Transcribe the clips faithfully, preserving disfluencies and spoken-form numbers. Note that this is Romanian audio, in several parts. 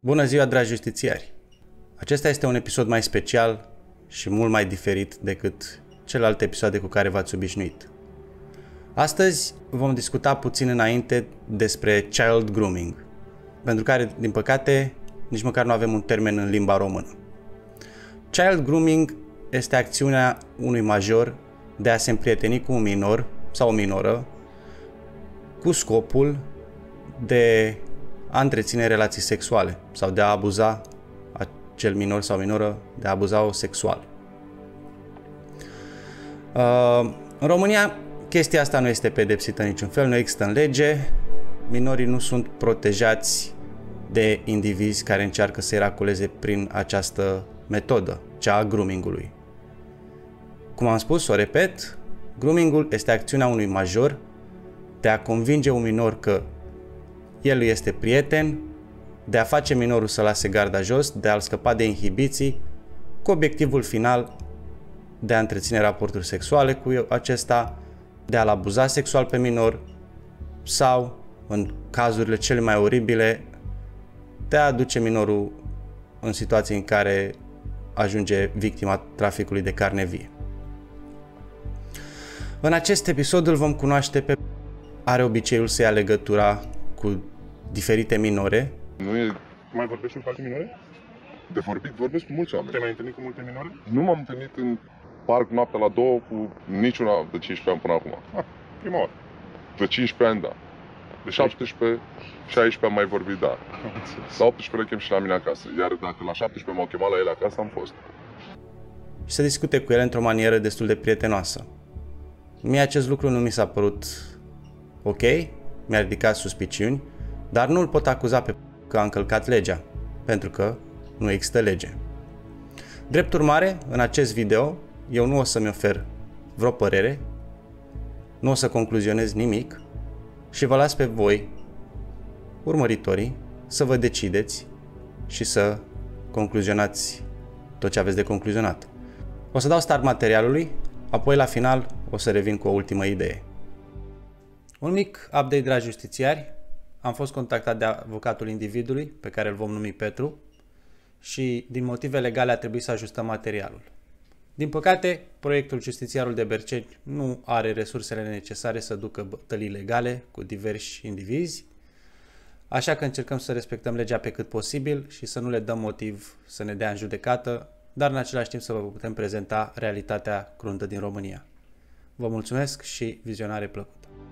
Bună ziua, dragi justițiari! Acesta este un episod mai special și mult mai diferit decât celelalte episoade cu care v-ați obișnuit. Astăzi vom discuta puțin înainte despre child grooming, pentru care, din păcate, nici măcar nu avem un termen în limba română. Child grooming este acțiunea unui major de a se împrieteni cu un minor sau o minoră cu scopul de a întreține relații sexuale sau de a abuza acel minor sau minoră, de a abuza-o sexual. Uh, în România, chestia asta nu este pedepsită în niciun fel, nu există în lege, minorii nu sunt protejați de indivizi care încearcă să-i racoleze prin această metodă, cea a groomingului. Cum am spus, o repet, groomingul este acțiunea unui major de a convinge un minor că el este prieten, de a face minorul să lase garda jos, de a-l scăpa de inhibiții, cu obiectivul final de a întreține raporturi sexuale cu acesta, de a-l abuza sexual pe minor sau, în cazurile cele mai oribile, de a aduce minorul în situații în care ajunge victima traficului de carne vie. În acest episod îl vom cunoaște pe... Are obiceiul să ia legătura cu diferite minore. Nu e... Mai vorbești cu alte minore? De vorbit, vorbesc cu mulți oameni. Te-ai mai întâlnit cu multe minore? Nu m-am întâlnit în parc noaptea la două cu niciuna de cincisprezece ani până acum. Ah, prima oară. De cincisprezece ani, da. De șaptesprezece, șaisprezece am mai vorbit, da. La optsprezece le chem și la mine acasă. Iar dacă la șaptesprezece m-au chemat la ele acasă, am fost. Și să discute cu ele într-o manieră destul de prietenoasă. Mie acest lucru nu mi s-a părut ok, mi-a ridicat suspiciuni, dar nu îl pot acuza pe că a încălcat legea, pentru că nu există lege. Drept urmare, în acest video, eu nu o să-mi ofer vreo părere, nu o să concluzionez nimic și vă las pe voi, urmăritorii, să vă decideți și să concluzionați tot ce aveți de concluzionat. O să dau start materialului, apoi la final o să revin cu o ultimă idee. Un mic update, dragi justițiari. Am fost contactat de avocatul individului, pe care îl vom numi Petru, și din motive legale a trebuit să ajustăm materialul. Din păcate, proiectul Justițiarul de Berceni nu are resursele necesare să ducă bătălii legale cu diversi indivizi, așa că încercăm să respectăm legea pe cât posibil și să nu le dăm motiv să ne dea în judecată, dar în același timp să vă putem prezenta realitatea cruntă din România. Vă mulțumesc și vizionare plăcută!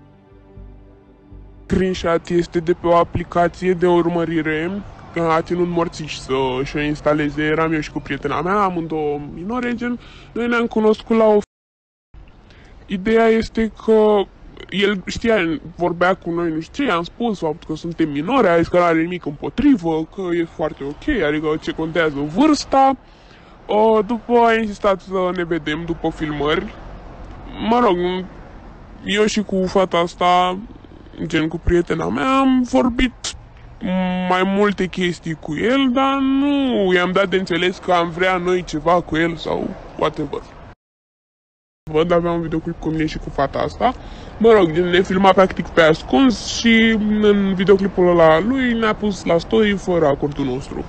Screenshot este de pe o aplicație de urmărire, că a ținut morțiș să-și o instaleze. Eram eu și cu prietena mea, amândouă minore, gen, noi ne-am cunoscut la o... Ideea este că el știa, vorbea cu noi, nu știu ce, am spus faptul că suntem minore, a zis că nu are nimic împotrivă, că e foarte ok, adică ce contează vârsta. După a insistat să ne vedem după filmări. Mă rog, eu și cu fata asta, gen cu prietena mea, am vorbit mai multe chestii cu el, dar nu i-am dat de înțeles că am vrea noi ceva cu el sau whatever. Văd, aveam un videoclip cu mine și cu fata asta. Mă rog, ne filma practic pe ascuns și în videoclipul ăla lui ne-a pus la story fără acordul nostru.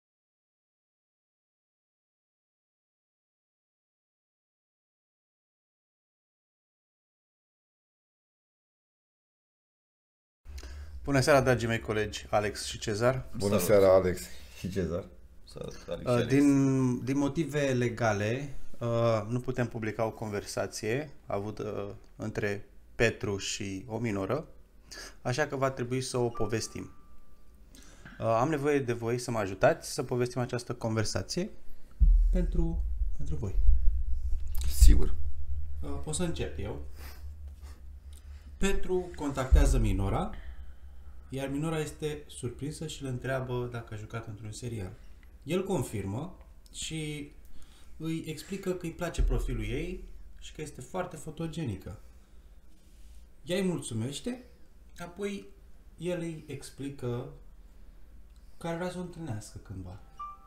Bună seara, dragii mei colegi Alex și Cezar. Bună seara, Alex și Cezar. Uh, din, din motive legale uh, nu putem publica o conversație avută uh, între Petru și o minoră, așa că va trebui să o povestim. Uh, am nevoie de voi să mă ajutați să povestim această conversație pentru, pentru voi. Sigur. Uh, pot să încep eu. Petru contactează minora, iar minora este surprinsă și îl întreabă dacă a jucat într-un serial. El confirmă și îi explică că îi place profilul ei și că este foarte fotogenică. Ea îi mulțumește, apoi el îi explică că ar vrea să o întâlnească cândva,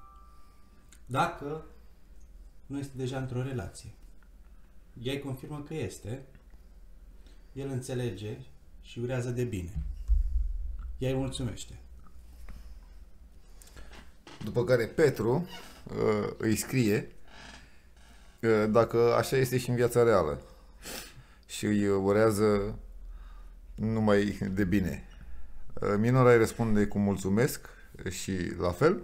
dacă nu este deja într-o relație. Ea îi confirmă că este, el înțelege și urează de bine. Ea îi mulțumește. După care Petru uh, îi scrie uh, dacă așa este și în viața reală și îi urează numai de bine. Uh, Minora îi răspunde cu mulțumesc și la fel.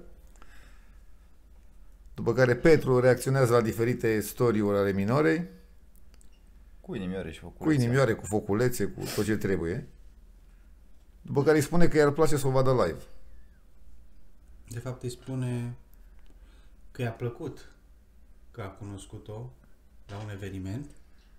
După care Petru reacționează la diferite story-uri ale Minorei. Cu inimioare și foculețe. Cu inimioare, cu foculețe, cu tot ce trebuie. După care îi spune că i-ar place să o vadă live. De fapt îi spune că i-a plăcut că a cunoscut-o la un eveniment.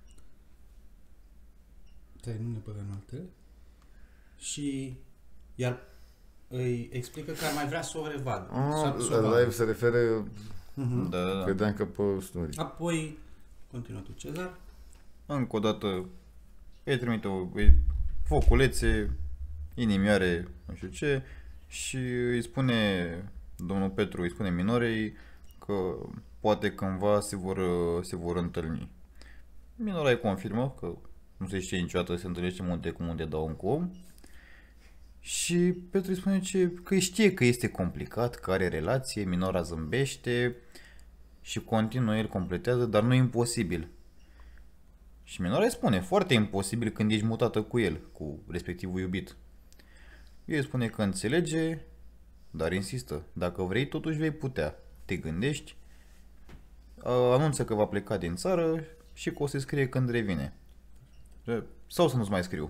Stai, nu ne băgăm în altele. Și iar îi explică că ar mai vrea să o revadă. Ah, la live se referă, Uh-huh. Da, da, da. credeam că pe story. Apoi, continuă tu, Cezar. Încă o dată îi trimite o, îi, foculețe, inimioare, nu știu ce, și îi spune, domnul Petru îi spune Minorei că poate cândva se vor, se vor întâlni. Minora îi confirmă că nu se știe niciodată, se întâlnește munte cu munte, dau un cu om. Și Petru îi spune ce, că știe că este complicat, că are relație, Minora zâmbește și continuă, el completează, dar nu e imposibil. Și Minora îi spune, foarte imposibil când ești mutată cu el, cu respectivul iubit. El îi spune că înțelege, dar insistă, dacă vrei totuși vei putea, te gândești, anunță că va pleca din țară și că o să scrie când revine. Sau să nu-ți mai scriu.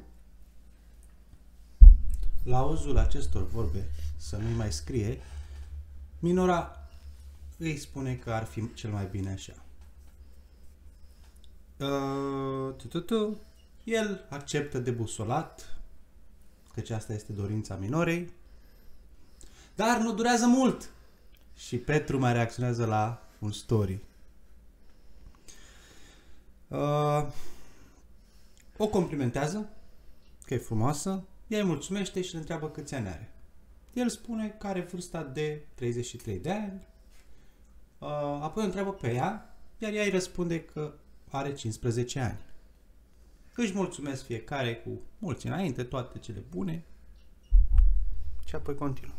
La auzul acestor vorbe, să nu-i mai scrie, Minora îi spune că ar fi cel mai bine așa. Uh, tu, tu, tu. El acceptă debusolat, căci asta este dorința Minorei, dar nu durează mult și Petru mai reacționează la un story. Uh, o complimentează, că e frumoasă, ea îi mulțumește și îl întreabă câți ani are. El spune că are vârsta de treizeci și trei de ani, uh, apoi o întreabă pe ea, iar ea îi răspunde că are cincisprezece ani. Își mulțumesc fiecare cu mulți înainte, toate cele bune și apoi continuă.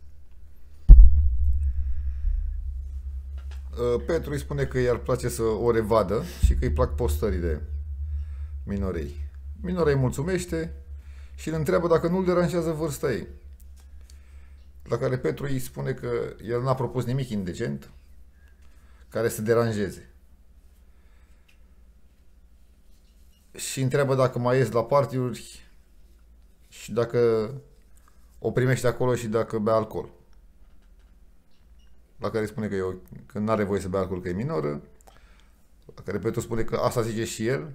Petru îi spune că i-ar place să o revadă și că îi plac postările Minorei. Minora îi mulțumește și îl întreabă dacă nu-l deranjează vârsta ei. La care Petru îi spune că el n-a propus nimic indecent care să deranjeze. Și întreabă dacă mai ies la party-uri și dacă o primește acolo și dacă bea alcool. La care îi spune că, eu, că n-are voie să bea alcool, că e minoră. La care Petru spune că asta zice și el.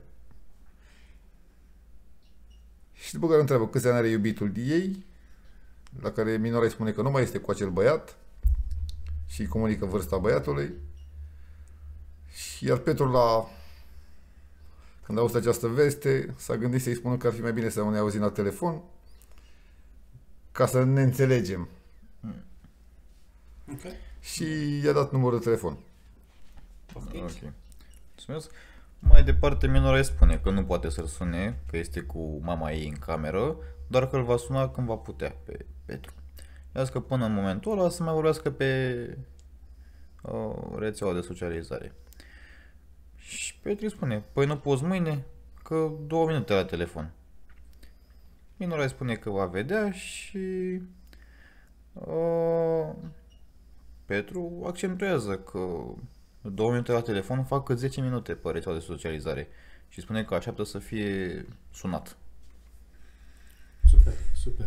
Și după care întreabă câți ani are iubitul ei. La care Minora îi spune că nu mai este cu acel băiat și îi comunică vârsta băiatului. Și iar Petru, la când a auzit această veste, s-a gândit să-i spună că ar fi mai bine să ne auzim la telefon ca să ne înțelegem. Okay. Și i-a dat numărul de telefon. Ok. Mulțumesc. Mai departe, Minora îi spune că nu poate să-l sune, că este cu mama ei în cameră, dar că îl va suna când va putea pe Petru. I-a zis că până în momentul ăla să mai vorbească pe uh, rețeaua de socializare. Și Petru îi spune, păi nu poți mâine? Că două minute la telefon. Minora îi spune că va vedea și uh, Petru accentuează că două minute la telefon fac cât zece minute pe rețeaua de socializare și spune că așteaptă să fie sunat. Super, super.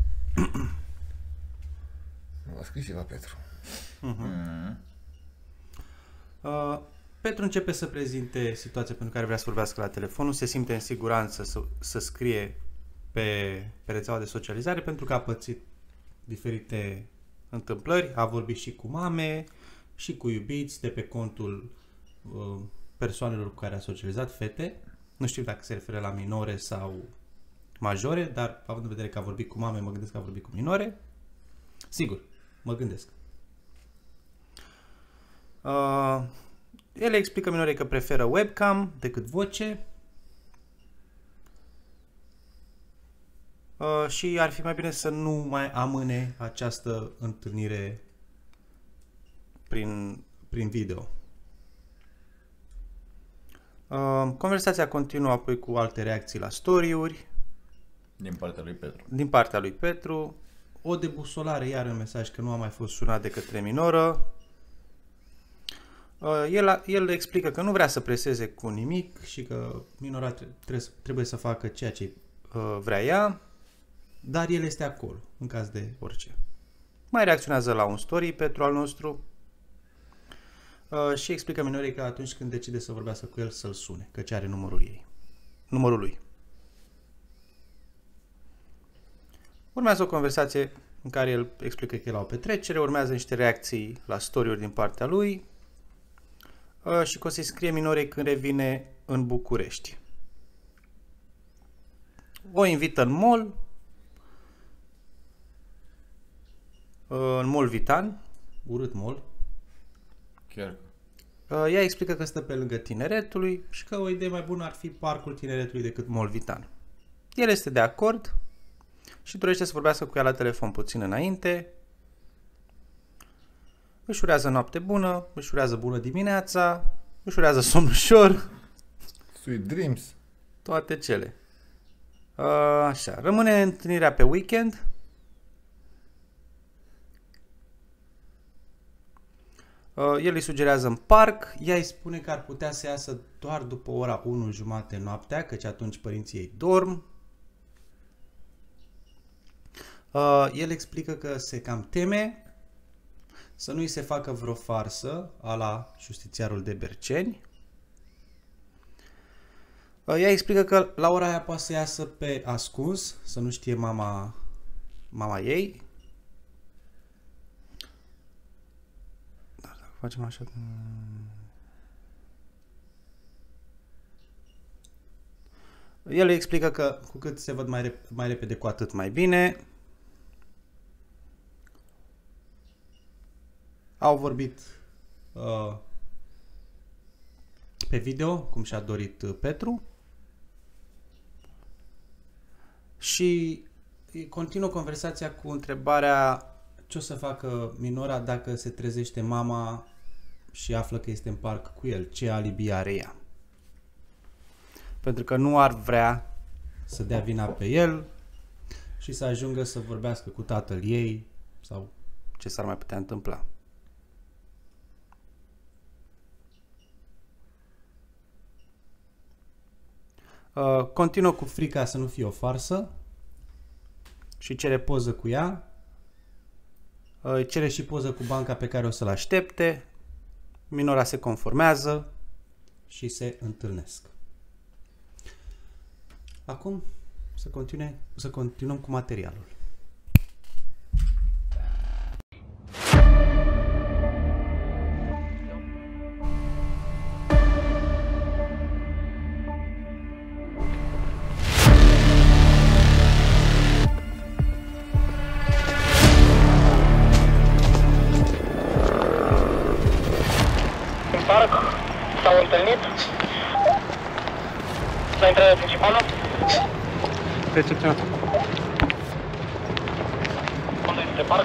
A scris ceva Petru. Uh-huh. Mm. Uh, Petru începe să prezinte situația pentru care vrea să vorbească la telefon, nu se simte în siguranță să, să scrie pe, pe rețeaua de socializare pentru că a pățit diferite întâmplări, a vorbit și cu mame, și cu iubiți de pe contul uh, persoanelor cu care a socializat, fete. Nu știu dacă se referă la minore sau majore, dar având în vedere că a vorbit cu mame, mă gândesc că a vorbit cu minore. Sigur, mă gândesc. Uh, el explică minorei că preferă webcam decât voce uh, și ar fi mai bine să nu mai amâne această întâlnire prin, prin video. Uh, conversația continuă apoi cu alte reacții la story-uri. Din partea lui Petru. Din partea lui Petru. O debusolare iar în mesaj că nu a mai fost sunat de către minoră. Uh, el, el explică că nu vrea să preseze cu nimic și că minora trebuie, trebuie să facă ceea ce uh, vrea ea, dar el este acolo, în caz de orice. Mai reacționează la un story Petru al nostru uh, și explică minorei că atunci când decide să vorbească cu el să-l sune, că ce are numărul ei, numărul lui. Urmează o conversație în care el explică că e la o petrecere, urmează niște reacții la story-uri din partea lui uh, și că o să-i scrie minorei când revine în București. O invită în mall, uh, în Mall Vitan, urât mall. Chiar. Uh, ea explică că stă pe lângă Tineretului și că o idee mai bună ar fi Parcul Tineretului decât Mall Vitan. El este de acord și dorește să vorbească cu ea la telefon puțin înainte. Își urează noapte bună, își urează bună dimineața, își urează somn ușor. Sweet dreams. Toate cele. Așa, rămâne întâlnirea pe weekend. El îi sugerează în parc, ea îi spune că ar putea să iasă doar după ora unu jumate noaptea, căci atunci părinții ei dorm. Uh, el explică că se cam teme să nu-i se facă vreo farsă a la Justițiarul de Berceni. Uh, ea explică că la ora aia poate să iasă pe ascuns, să nu știe mama, mama ei. Dar dacă facem așa... El îi explică că cu cât se văd mai, rep- mai repede, cu atât mai bine. Au vorbit uh, pe video, cum și-a dorit uh, Petru. Și continuă conversația cu întrebarea ce o să facă minora dacă se trezește mama și află că este în parc cu el. Ce alibi are ea? Pentru că nu ar vrea să dea vina pe el și să ajungă să vorbească cu tatăl ei sau ce s-ar mai putea întâmpla. Uh, continuă cu frica să nu fie o farsă și cere poză cu ea. Uh, cere și poză cu banca pe care o să-l aștepte. Minora se conformează și se întâlnesc. Acum să, continue, să continuăm cu materialul. În parc s-au întâlnit la intrarea principală. Recepționat. Unde este parc?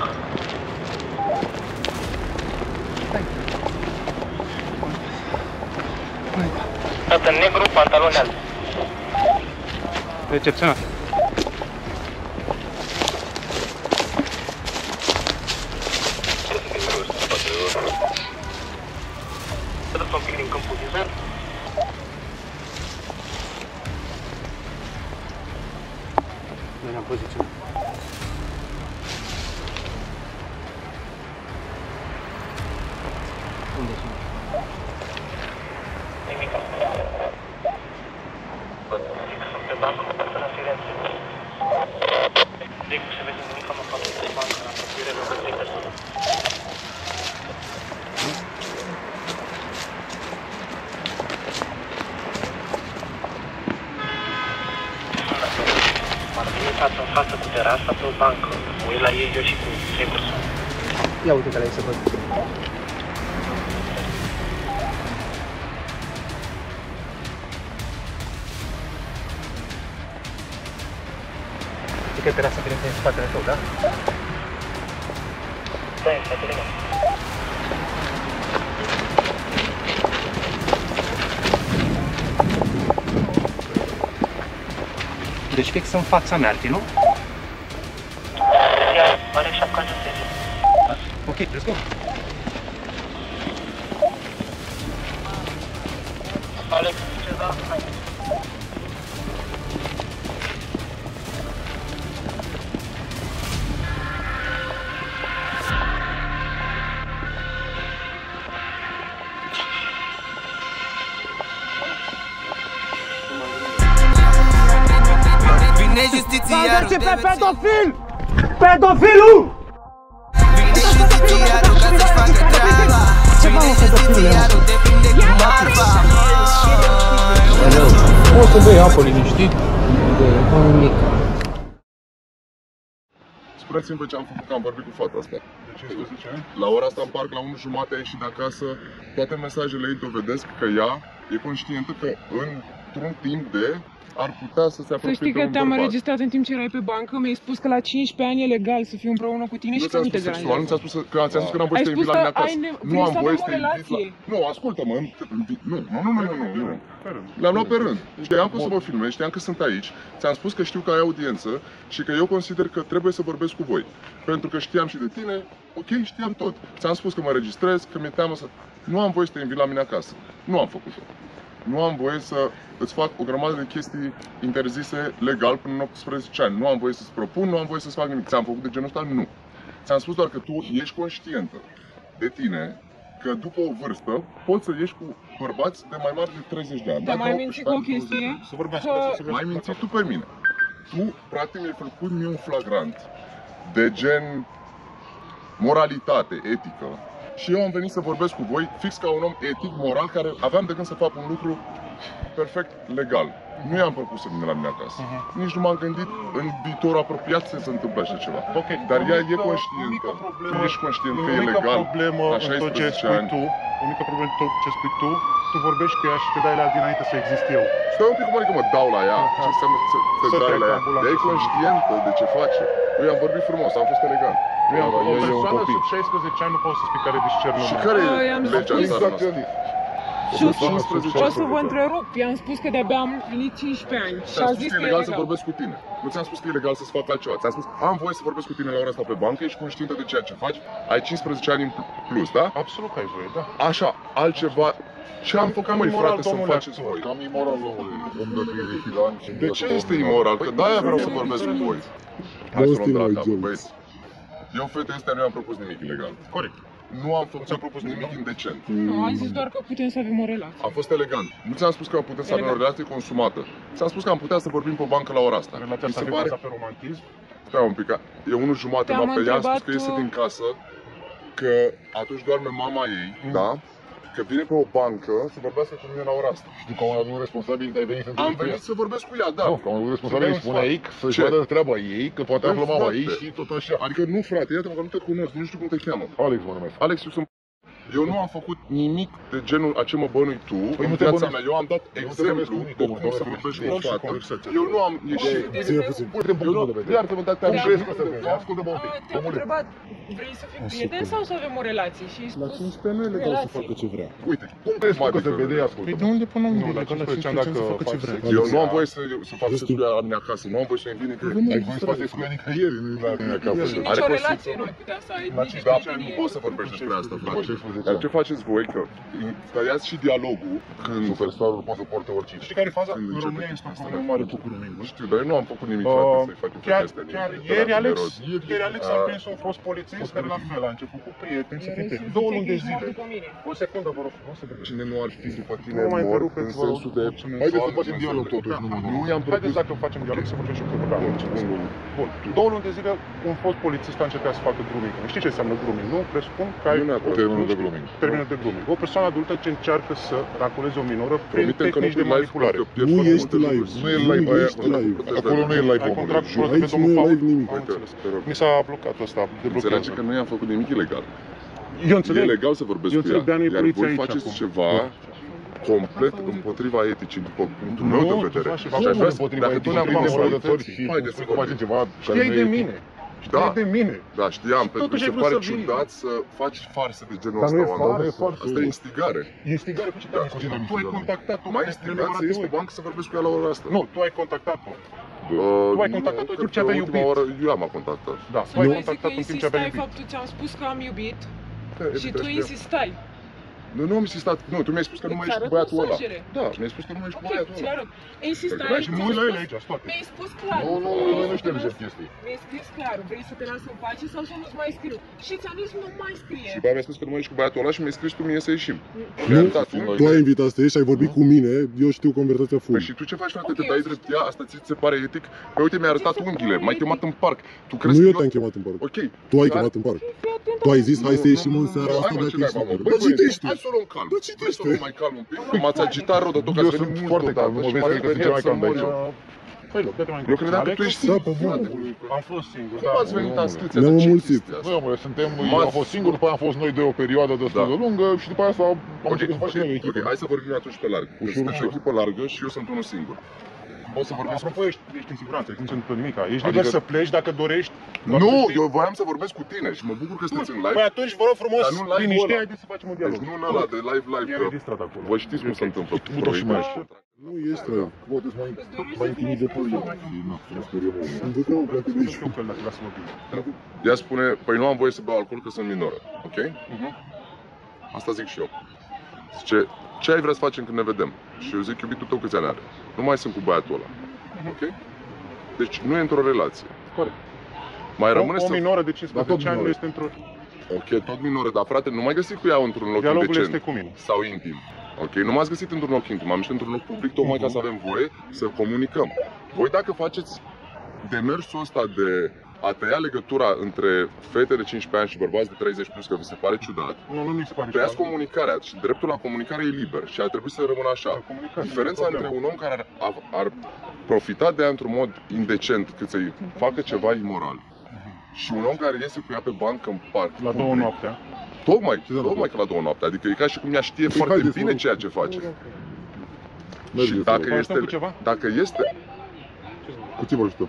Tată negru, pantaloni albi. Recepționat. Să un pic din câmpul vizat. Noi ne-am poziționat. Unde sunt? Nimic. Sunt pe bancă, mă fac la silență. Zic, se vede nimic, mă fac pe bancă, la apropiere, lângă trei persoane. M-ar veni față în față cu terasa pe o bancă. Mă uit la ei, eu și cu trei persoane. Ia uite că la ei să văd. Știi că terasa vine prin spatele tău, da? Da, e spatele meu. Deci fix în fața mea, ar fi, nu? Are șapcanul de zi. Ok, let's go. Alex, ceva? Hai. Vine justițiarul de pe pedofil! Pedofilul! Vine justițiarul ca să-și facă treaba. Vine justițiarul, depinde cu marfa. Poți să bei apă liniștit? Nimic. Spuneți-mi pe ce am făcut, că am vorbit cu fata asta. De cincisprezece ani? La ora asta în parc, la unu jumate a ieșit de acasă. Toate mesajele ei dovedesc că ea e conștientă că într-un timp de ar putea să se apropie. Să știi că te-am înregistrat în timp ce erai pe bancă, mi-ai spus că la cincisprezece ani e legal să fiu împreună cu tine și că nu te deranjează. Nu ți-am spus că ți-am spus că n-am voie să te invit la mine acasă. Nu am voie să te invit la... Nu, ascultă-mă. Nu, nu, nu, nu, nu, nu. Le-am luat pe rând. Știam că o să vă filmez, știam că sunt aici. Ți-am spus că știu că ai audiență și că eu consider că trebuie să vorbesc cu voi. Pentru că știam și de tine, ok, știam tot. Ți-am spus că mă registrez, că mi-e teamă să... Nu am voie să te invit la mine acasă. Nu am făcut-o. Nu am voie să îți fac o grămadă de chestii interzise legal până în optsprezece ani. Nu am voie să-ți propun, nu am voie să-ți fac nimic. Ți-am făcut de genul ăsta? Nu. Ți-am spus doar că tu ești conștientă de tine că după o vârstă poți să ieși cu bărbați de mai mari de treizeci de ani. Te mai minți cu o chestie? Să vorbească, să mai minți tu pe mine. Tu, practic, mi-ai făcut mie un flagrant de gen moralitate, etică. Și eu am venit să vorbesc cu voi fix ca un om etic, moral, care aveam de gând să fac un lucru perfect legal. Nu i-am propus să vină la mine acasă. Uh-huh. Nici nu m-am gândit în viitorul apropiat să se întâmple așa ceva. Okay. Dar ea e conștientă. Tu ești conștient că e legal la șaisprezece ani. Tu, o mică problemă tot ce spui tu, tu vorbești cu ea și te dai la ea dinainte să exist eu. Stai un pic, cum adică mă dau la ea? Ce înseamnă să te dai la ea? Ea e conștientă de ce face. Eu i-am vorbit frumos, am fost elegant. O persoană sub șaisprezece ani nu poți să spui care e discernământ. Și care e legea asta noastră? Și o să vă întrerup, i-am spus că de-abia am împlinit cincisprezece ani și a zis că e legal să vorbesc cu tine. Nu ți-am spus că e legal să-ți fac altceva. Ți-am spus, am voie să vorbesc cu tine la ora asta pe bancă, ești conștientă de ceea ce faci, ai cincisprezece ani în plus, da? Absolut că ai voie, da. Așa, altceva... Ce am făcut, măi, frate, să-mi faceți voi? Cam imoral, domnule, om de treizeci de ani. De ce este imoral? Că de-aia vreau să vorbesc cu voi. Hai să luăm de la cap, băieți. Eu, fete astea, nu i-am propus nimic ilegal. Corect. Nu am făcut, ți-am propus nimic indecent. Nu, am zis doar că putem să avem o relație. Am fost elegant. Nu ți-am spus că putem să avem o relație consumată. Ți-am spus că am putea să vorbim pe bancă la ora asta. Relația asta pare... pe romantism? Stai un pic, e unul jumate noapte, ea a spus că iese din casă, că atunci doarme mama ei, mm. da? Că vine pe o bancă să vorbească cu mine la ora asta. Și tu, ca un adult responsabil, ai venit să Am venit să vorbesc cu ea, da. Nu, ca un adult responsabil îi spune ei să-și vadă treaba ei, că poate află mama ei și tot așa. Adică nu, frate, iată-mă că nu te cunosc, nu știu cum te cheamă. Alex mă numesc. Alex, eu sunt... Eu nu am făcut nimic de genul a ce mă bănui tu păi în viața mea. Eu am dat exemplu de cum să vorbești cu o fată. Eu nu am ieșit... Ține puțin, pune-te în punctul de vedere. Iartă-mă, dar te-am crezi că se vede. Ascultă-mă un pic. Te-am întrebat, vrei să fim prieteni sau să avem o relație? Și la cincisprezece nu e legal să facă ce vrea. Uite, cum crezi că se vede? Ascultă. Păi de unde până unde? La cincisprezece ani dacă faci ce vrea. Eu nu am voie să fac sex cu ea la mine acasă. Nu am voie să invin nicăieri. Ai voie să faci sex cu ea nicăieri la mine acasă. Nici o relație nu ai putea să ai nici nu poți să vorbești despre asta, frate. Dar ce faceți voi? Că tăiați și dialogul când... Superstarul poate să poarte oricine. Știi care e faza? În România este o problemă mare cu curămini. Nu știu, dar eu nu am făcut nimic, frate, să-i facem pe astea. Chiar ieri Alex, ieri Alex a prins un fost polițist care la fel a început cu prieteni să fie două luni de zile. O secundă, vă rog frumos. Cine nu ar fi după tine mort în sensul de... Haideți să facem dialog totuși, nu Nu i-am propus... Haideți dacă facem dialog să vorbim și cu programul. Bun, două luni de zile un fost polițist a încercat să facă grooming. Știi ce înseamnă grooming, nu? Presupun că ai... Termenul de grooming. Termenul de grooming. O persoană adultă ce încearcă să raculeze o minoră prin tehnici de manipulare. Nu ești live. Nu e live. Acolo nu e live. Ai contract prost pe domnul Paul. Mi s-a blocat ăsta. Înțelege că nu i-am făcut nimic ilegal. Eu înțeleg. E legal să vorbesc cu ea. Iar voi faceți ceva complet împotriva eticii, după punctul meu de vedere. Dacă tu ne-am morădători și haideți să facem ceva... Știai de mine. Știai de mine. Da, știam, pentru că se pare ciudat să faci farse de genul ăsta. Dar nu e farsă. Asta e instigare. Instigare cu ce te-ai instigare? Tu ai contactat-o. Mai instigat să ies pe bancă să vorbesc cu ea la ora asta. Nu, tu ai contactat-o. Uh, tu ai contactat-o în timp ce aveai iubit. Oară, eu am contactat. Da, tu ai contactat în timp ce aveai iubit. Faptul ți-am spus că am iubit și tu insistai. Nu, nu am insistat. Nu, tu mi-ai spus că nu mai ești cu băiatul ăla. Da, mi-ai spus că nu mai ești cu băiatul ăla. Insistai. Și mă uit la ele aici, toate. Mi-ai spus clar. Nu, nu, noi nu știm ce chestii. Mi-ai scris clar, vrei să te las în pace sau să nu-ți mai scriu. Și ți-am zis nu mai scrie. Și pe mi-ai spus că nu mai ești cu băiatul ăla și mi-ai scris tu mie să ieșim. Nu, tu ai invitat să ieși, ai vorbit cu mine, eu știu conversația full. Păi și tu ce faci, frate? Te dai drept ea? Asta ți se pare etic? Păi uite, mi-ai arătat unghiile, m-ai chemat în parc. Tu crezi nu că eu te-am chemat în parc. Ok. Tu ai chemat în parc. Tu ai zis, hai să ieșim în seara asta dacă ești liber. Bă, citește! Hai să o luăm calm. Hai să o luăm mai calm un pic. M-ați agitat rău de tot, că ați venit mult foarte calm, nu mă vezi că sunt cel mai calm de aici. Păi, eu credeam că tu ești singur. Am fost singur. Cum ați venit astăzi? Ne-am înmulțit. Băi, omule, suntem, am fost singur, după aia am fost noi de o perioadă destul de lungă și după aia s-a... Ok, ok, hai să vorbim atunci pe larg. Sunteți o echipă largă și eu sunt unul singur. Poți să vorbesc? Apropo, ești, ești în siguranță, nu se întâmplă nimic. Ești liber să pleci dacă dorești. Nu, eu voiam să vorbesc cu tine și mă bucur că sunteți în live. Păi atunci vă rog frumos, liniște, haideți să facem un dialog. Deci nu în ăla de live live. E registrat acolo. Vă știți cum se întâmplă. Nu ești rău. Poate să mai intimide pe el. Ea spune, păi nu am voie să beau alcool că sunt minoră, ok? Asta zic și eu. Zice, ce ai vrea să facem când ne vedem? Și eu zic, iubitul tău câți ani are? Nu mai sunt cu băiatul ăla, ok? Deci nu e într-o relație. Corect. Mai rămâne o, să... O minoră de cincisprezece ani nu este într-o... Ok, tot minoră, dar frate, nu mai găsit cu ea într-un loc Dialogul indecent este cu mine. sau intim. Ok, nu m-ați găsit într-un loc intim, am ieșit într-un loc public tocmai ca să avem voie să comunicăm. Voi dacă faceți demersul ăsta de a tăia legătura între fete de cincisprezece ani și bărbați de treizeci plus, că vi se pare ciudat, nu, nu mi se pare tăiați comunicarea și dreptul la comunicare e liber și ar trebui să rămână așa. Diferența între un om care ar, ar, ar profita de ea într-un mod indecent cât să-i facă ceva imoral și un om care iese cu ea pe bancă în parc la două noaptea. Tocmai, tocmai că la două noaptea, adică e ca și cum ea știe păi foarte bine ceea ce face. Și dacă este, dacă este... Cu ce vă ajută?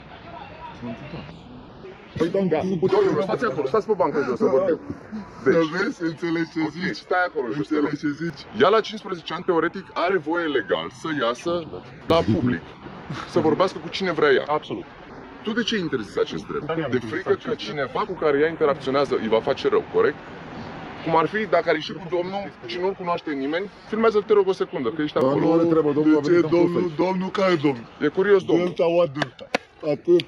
Păi da, stați acolo, stați pe bancă jos să vorbim. Deci, vezi, înțelegi ce zici. Stai acolo, înțelegi ce zici. Ea la cincisprezece ani, teoretic, are voie legal să iasă la public, să vorbească cu cine vrea ea. Absolut. Tu de ce interzis acest drept? De frică că cineva cu care ea interacționează îi va face rău, corect? Cum ar fi dacă ar ieși cu domnul și nu-l cunoaște nimeni, filmează-l, te rog, o secundă, că ești acolo. Nu are treabă, domnul. De ce, domnul, domnul, care domnul? E curios, domnul. Dânta, o adânta. Atât.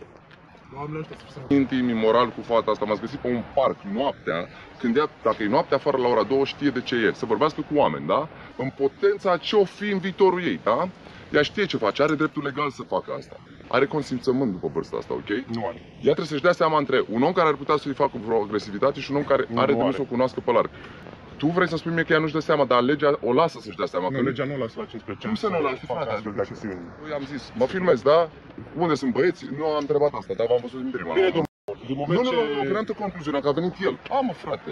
Intim, imoral cu fata asta, m-ați găsit pe un parc noaptea, când ea, dacă e noaptea afară la ora două, știe de ce e, să vorbească cu oameni, da? În potența ce o fi în viitorul ei, da? Ea știe ce face, are dreptul legal să facă asta. Are consimțământ după vârsta asta, ok? Nu are. Ea trebuie să-și dea seama între un om care ar putea să-i facă vreo agresivitate și un om care nu are de nu să o cunoască pe larg. Tu vrei să spui mie că ea nu-și dă seama, dar legea o lasă să-și dea seama. Nu, că legea nu o lasă la cincisprezece ani. Cum să nu o lasă, frate? Eu am zis, mă filmez, da? Unde sunt băieții? Nu am întrebat asta, dar v-am văzut din prima. Bine, domnul, din moment nu, ce... nu, nu, nu, veneam tot concluzionea că a venit el. A, mă, frate.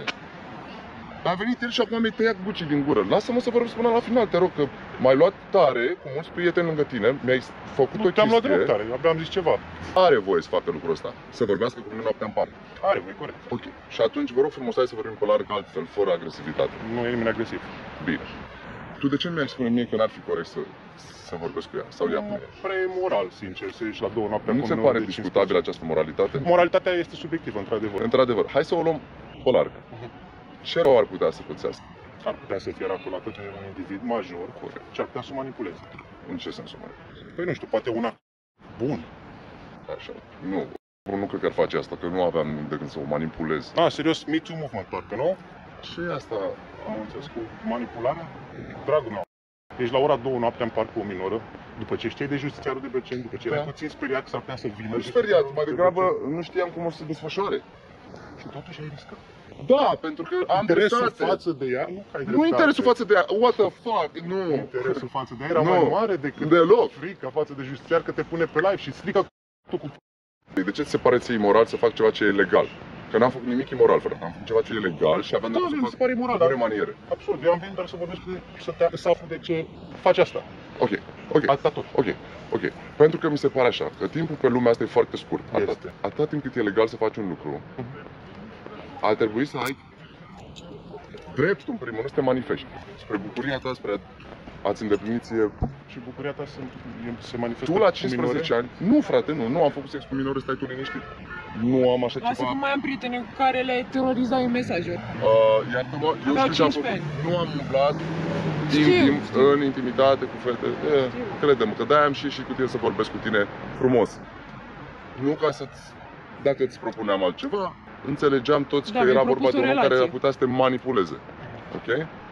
A venit el și acum mi-ai tăiat bucii din gură. Lasă-mă să vorbesc până la final, te rog, că m-ai luat tare, cu mulți prieteni lângă tine, mi-ai făcut nu, o chestie. te-am luat de tare, abia am zis ceva. Are voie să facă lucrul ăsta, să vorbească cu mine noaptea în parc. Are voie, corect. Ok. Și atunci vă rog frumos, hai să vorbim pe larg altfel, fără agresivitate. Nu e nimeni agresiv. Bine. Tu de ce nu mi-ai spune mie că n-ar fi corect să, să vorbesc cu ea? Sau ea cu ea? Prea moral, sincer, să ieși la două noaptea. Nu se pare discutabilă această moralitate? Moralitatea este subiectivă, într-adevăr. Într-adevăr. Hai să o luăm pe larg. Ce rău ar putea să pățească? Ar putea să fie racolată de un individ major, corect, și ar putea să o manipuleze. În ce sens o manipuleze? Păi nu știu, poate una bun. Așa. Nu. Nu cred că ar face asta, că nu aveam de gând să o manipulez. Ah, serios, Me Too Movement, parcă, nu? Ce e asta? Am înțeles, cu manipularea? Dragul meu, ești la ora două noaptea în parc cu o minoră, după ce știai de justițiarul de Berceni, după ce erai puțin speriat că s-ar putea să vină. Nu speriat, mai degrabă nu știam cum o să se desfășoare. Și totuși ai riscat. Da, pentru că am interesul dreptate. față de ea, nu că ai Nu interesul față de ea, what the fuck, nu. Interesul față de ea era nu. mai mare decât deloc. frica față de justițiar că te pune pe live și strică cu cu. De ce ți se pare ție imoral să fac ceva ce e legal? Că n-am făcut nimic imoral, frate. Am făcut ceva ce e legal și aveam da, de să fac pare imoral, dar maniere. Absolut, eu am venit doar să vorbesc de, să, te, să aflu de ce faci asta. Ok, ok. Atâta tot. Ok, ok. Pentru că mi se pare așa, că timpul pe lumea asta e foarte scurt. Atât, atât timp cât e legal să faci un lucru, ar trebui să ai dreptul, în primul rând, să te manifesti. Spre bucuria ta, spre ați îndeplinit ție... Și bucuria ta se, se manifestă tu la cincisprezece ani? Nu, frate, nu, nu am făcut sex cu minore, stai tu liniștit. Nu am așa Lasă ceva. că mai am prieteni cu care le terorizai în mesajuri. Uh, iartă-mă, eu știu ce am făcut. Nu am umblat intim, în intimitate cu fete. E, crede-mă, că de-aia am și ieșit cu tine să vorbesc cu tine frumos. Nu ca să-ți... Dacă îți propuneam altceva, înțelegeam toți da, că era vorba de unul care ar putea să te manipuleze. Ok?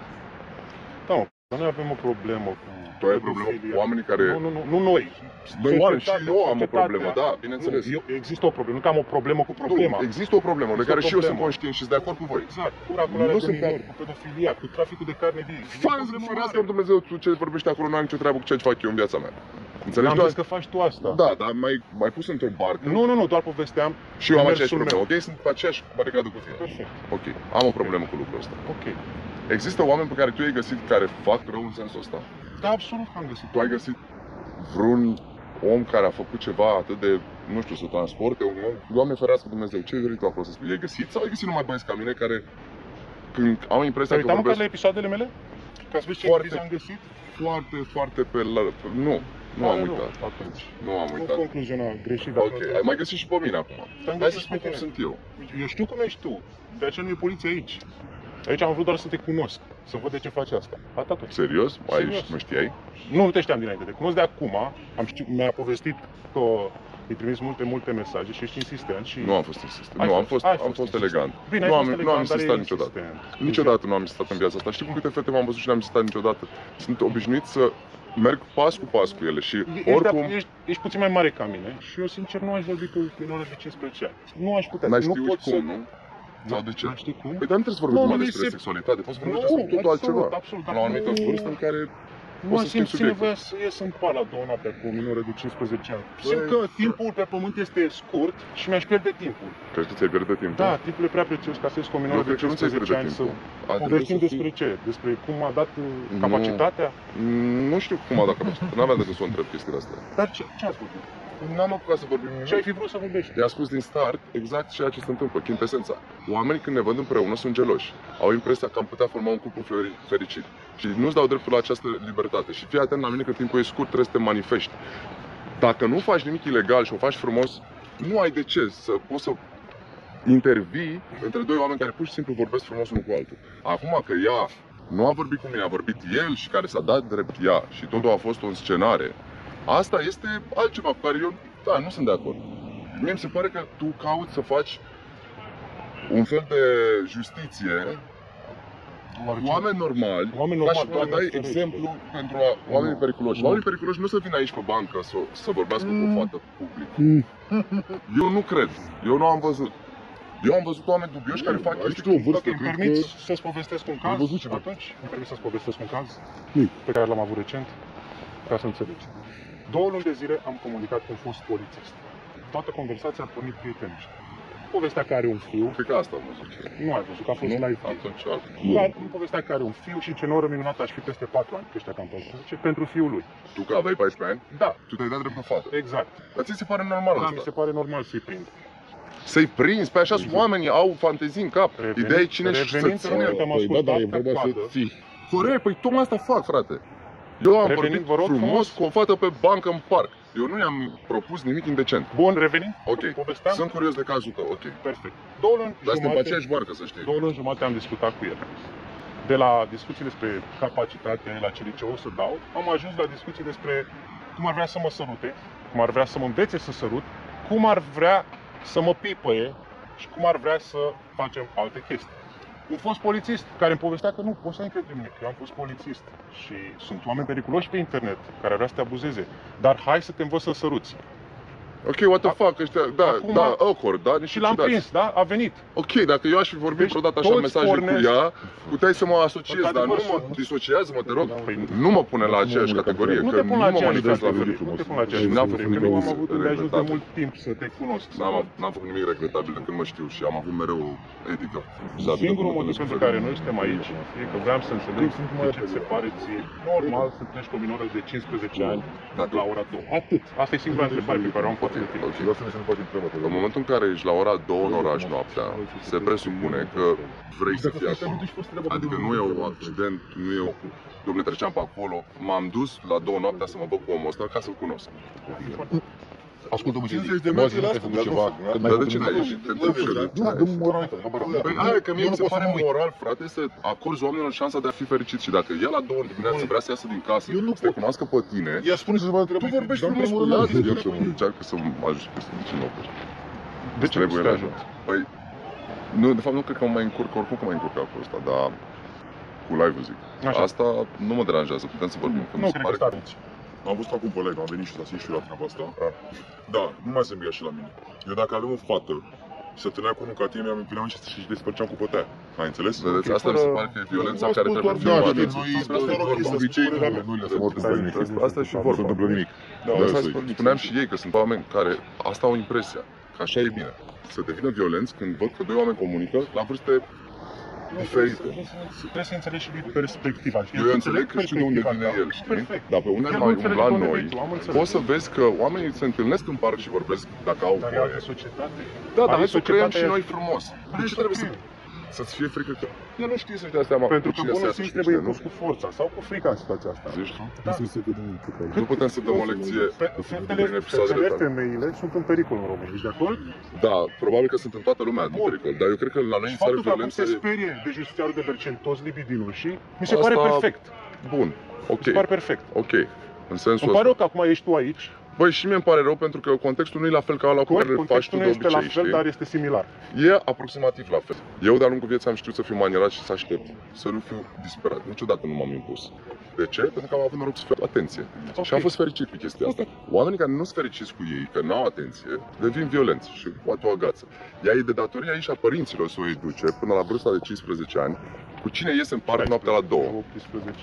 Da, noi avem o problemă cu... Tu ai o problemă cu oamenii care... Nu, nu, nu, nu noi. Băi, oameni, și eu am o problemă, da, bineînțeles. Nu, eu, există o problemă, nu că am o problemă cu problema. Nu, există o problemă, de care și eu sunt conștient și sunt de acord cu voi. Exact, cu racolarea de minori, cu pedofilia, cu traficul de carne vie. Fai să ferească Dumnezeu, tu ce vorbești acolo, nu ai nicio treabă cu ce fac eu în viața mea. Înțelegi? Am zis că faci tu asta. Da, dar mai mai pus într-o barcă. Nu, nu, nu, doar povesteam. Și eu am aceeași problemă, ok? Sunt pe aceeași baricadă cu tine. Perfect. Ok, am o problemă cu lucrul ăsta. Ok. Există oameni pe care tu ai găsit care fac rău în sensul ăsta? Da, absolut că am găsit. Tu ai găsit vreun om care a făcut ceva atât de, nu știu, să transporte un om? Doamne ferească Dumnezeu, ce vrei tu acolo să spui? Ai găsit sau ai găsit numai băieți ca mine care, când au impresia că vorbesc... Te-ai la episoadele mele? Ca să vezi ce foarte, am găsit? Foarte, foarte pe la... Nu, nu am uitat. Atunci. Nu am uitat. Nu concluziona greșit. Ok, ai mai găsit și pe mine acum. Hai să spun cum sunt eu. Eu știu cum ești tu, de aceea nu e poliție aici. Aici am vrut doar să te cunosc, să văd de ce faci asta. Atât. Serios? Mai mă știai? Nu, nu te știam dinainte, te cunosc de acum. Am știu, mi-a povestit că îi trimis multe, multe mesaje și ești insistent și... Nu am fost insistent, nu, am fost, am fost elegant. Bine, nu am, elegant, nu am insistat niciodată. Insistent. Niciodată nu am insistat în viața asta. Știi cum câte fete m-am văzut și n-am insistat niciodată? Sunt obișnuit să merg pas cu pas cu ele și ești, oricum... Ești, ești puțin mai mare ca mine și eu sincer nu aș vorbi cu minore de cincisprezece ani. Nu aș putea. N-ai nu știut pot cum, să... nu? Sau de ce? Nu știi cum? Păi dar nu trebuie să vorbim numai despre se... sexualitate, poți să vorbim despre totul altceva. Absolut, la o anumită vârstă în care nu am simțit nevoia să ies în pala două noapte cu o minoră de cincisprezece ani. Simt că timpul pe pământ este scurt și mi-aș pierde timpul. Crezi că ți-ai pierde timpul? Da, timpul e prea prețios ca să ies cu o minoră de cincisprezece ani să povestim despre ce? Despre cum a dat capacitatea? Nu știu cum a dat capacitatea, n-aveam de să o întreb chestiile astea. Dar ce, ce ați făcut? N-am apucat să vorbim nimic. Ce ai fi vrut să vorbești? I-a spus din start exact ceea ce se întâmplă, chintesența. Oamenii când ne văd împreună sunt geloși. Au impresia că am putea forma un cuplu fericit. Și nu-ți dau dreptul la această libertate. Și fii atent la mine că timpul e scurt, trebuie să te manifesti. Dacă nu faci nimic ilegal și o faci frumos, nu ai de ce să poți să intervii între doi oameni care pur și simplu vorbesc frumos unul cu altul. Acum că ea nu a vorbit cu mine, a vorbit el și care s-a dat drept ea și totul a fost o înscenare, asta este altceva cu care eu, da, nu sunt de acord. Mie mi se pare că tu cauți să faci un fel de justiție cu oameni normali, oameni ca normali, și tu dai exemplu pentru a, oamenii periculoși. Oamenii periculoși nu să vină aici pe bancă să, să vorbească cu o fată public. Eu nu cred, eu nu am văzut. Eu am văzut oameni dubioși care fac chestii. Știu o vârstă, îmi permiți să-ți povestesc un caz? Atunci, îmi permiți să-ți povestesc un caz pe care l-am avut recent, ca să înțelegi. Două luni de zile am comunicat cu un fost polițist. Toată conversația a pornit prietenici. Povestea că are un fiu. Cred că asta am văzut. Nu ai văzut, că a fost nu? live. Atunci, dar povestea că are un fiu și ce noră minunată aș fi peste patru ani, că ăștia cam paisprezece, pentru fiul lui. Tu că aveai paisprezece ani? Da. Tu te-ai dat drept pe fată. Exact. Dar ți se pare normal da, asta? mi se pare normal să-i prind. Să-i prinzi, pe așa sunt oamenii, au fantezii în cap. Revenind, Ideea e cine și să ține. Păi da, dar e vorba să ții. Corect, păi tocmai asta fac, frate. Eu am revenind, vorbit frumos, frumos cu o fată pe bancă în parc. Eu nu i-am propus nimic indecent. Bun, revenind. Ok, povesteam. Sunt curios de cazul tău, ok. Perfect. Două luni Dar suntem pe aceeași barcă, să știi. Două luni jumate am discutat cu el. De la discuții despre capacitatea, la ce liceu o să dau, am ajuns la discuții despre cum ar vrea să mă sărute, cum ar vrea să mă învețe să sărut, cum ar vrea să mă pipăie și cum ar vrea să facem alte chestii. Un fost polițist care îmi povestea că nu poți să încrezi în mine, că eu am fost polițist și sunt oameni periculoși pe internet care vrea să te abuzeze, dar hai să te învăț să săruți. Ok, what the fuck, ăștia, da, acum, da, awkward, da, și l-am prins, da, a venit. Ok, dacă eu aș fi vorbit deci, vreodată așa mesaje pornesc... cu ea, puteai să mă asociez, dar nu mă disociază-mă, te rog, păi, nu mă pune la aceeași categorie, nu că nu mă manifest la fel. Nu te pun la aceeași categorie, că nu am avut de ajuns de mult timp să te cunosc. N-am făcut nimic regretabil de când mă știu și am avut mereu etică. Singurul motiv pentru care noi suntem aici e că vreau să înțeleg de ce ți se pare ție normal să treci cu o minoră de cincisprezece ani la ora două. Atât. Asta e singura întrebare pe care o am Ok, ok. În momentul în care ești la ora două în oraș noaptea, se presupune că vrei să fii acolo. Adică nu e un accident, nu e o... Dom'le, treceam pe acolo, m-am dus la două noaptea să mă bag cu omul ăsta ca să-l cunosc. Ascultă-mă ce zic, mă zic că te făcut ceva, când Dar de ce n-ai ieșit? Te întreb și eu. Da, dă-mi moral. Păi aia că mie mi se pare moral, frate, să acorzi oamenilor șansa de a fi fericit. Și dacă el la două dimineața vrea să iasă din casă, să te cunoască pe tine, ea spune să vă întreb. Tu vorbești frumos cu ea, eu să încearcă să mă ajut pe să zici în locul. De ce trebuie să ajut? Păi, nu, de fapt nu cred că mă mai încurc, oricum că mă încurc cu ăsta, dar cu live-ul zic. Asta nu mă deranjează, putem să vorbim. Nu cred că stai aici. Am văzut acum pe live, am venit și să asist și eu la treaba asta. Da, nu mai zâmbia și la mine. Eu dacă aveam o fată și se tânea cu unul ca tine, mi-am împineam și și despărceam cu pătea. Ai înțeles? Vedeți, asta mi se pare că e violența care trebuie filmată. Noi, obiceiurile mele, nu le se întâmplă nimic. Asta e și vorba. Nu se întâmplă nimic. Spuneam și ei că sunt oameni care asta au impresia, că așa e bine. Să devină violenți când văd că doi oameni comunică la vârste diferite. Trebuie să înțelegi și perspectiva. Eu înțeleg că știu de unde vine el, știi? Dar pe unde mai umbla noi, poți să vezi că oamenii se întâlnesc în parc și vorbesc dacă au voie. Dar e altă societate. Da, dar hai să o creăm și noi frumos. De ce trebuie să... Să-ți fie frică că el nu știe să-și dea seama pentru că bunul simț trebuie impus cu forța sau cu frica în situația asta. Zici tu? Da. Nu putem să dăm o lecție prin episoadele tale. Femeile sunt în pericol în România, ești de acord? Da, probabil că sunt în toată lumea în pericol, dar eu cred că la noi în țară violența se sperie de justițiarul de Berceni toți libidinul și mi se pare perfect. Bun, ok. Mi se pare perfect. Ok, în sensul îmi pare rău că acum ești tu aici. Băi, și mie îmi pare rău pentru că contextul nu e la fel ca ăla cu care îl faci tu de obicei, nu este la fel, știi? dar este similar. E aproximativ la fel. Eu de-a lungul vieții am știut să fiu manierat și să aștept, să nu fiu disperat. Niciodată nu m-am impus. De ce? Pentru că am avut noroc să fiu atenție. Okay. Și am fost fericit cu chestia asta. Oamenii care nu sunt fericiți cu ei, că n-au atenție, devin violenți și poate o agață. Ea e de datoria aici a părinților să o educe până la vârsta de cincisprezece ani. Cu cine iese în parc noaptea la două? optsprezece.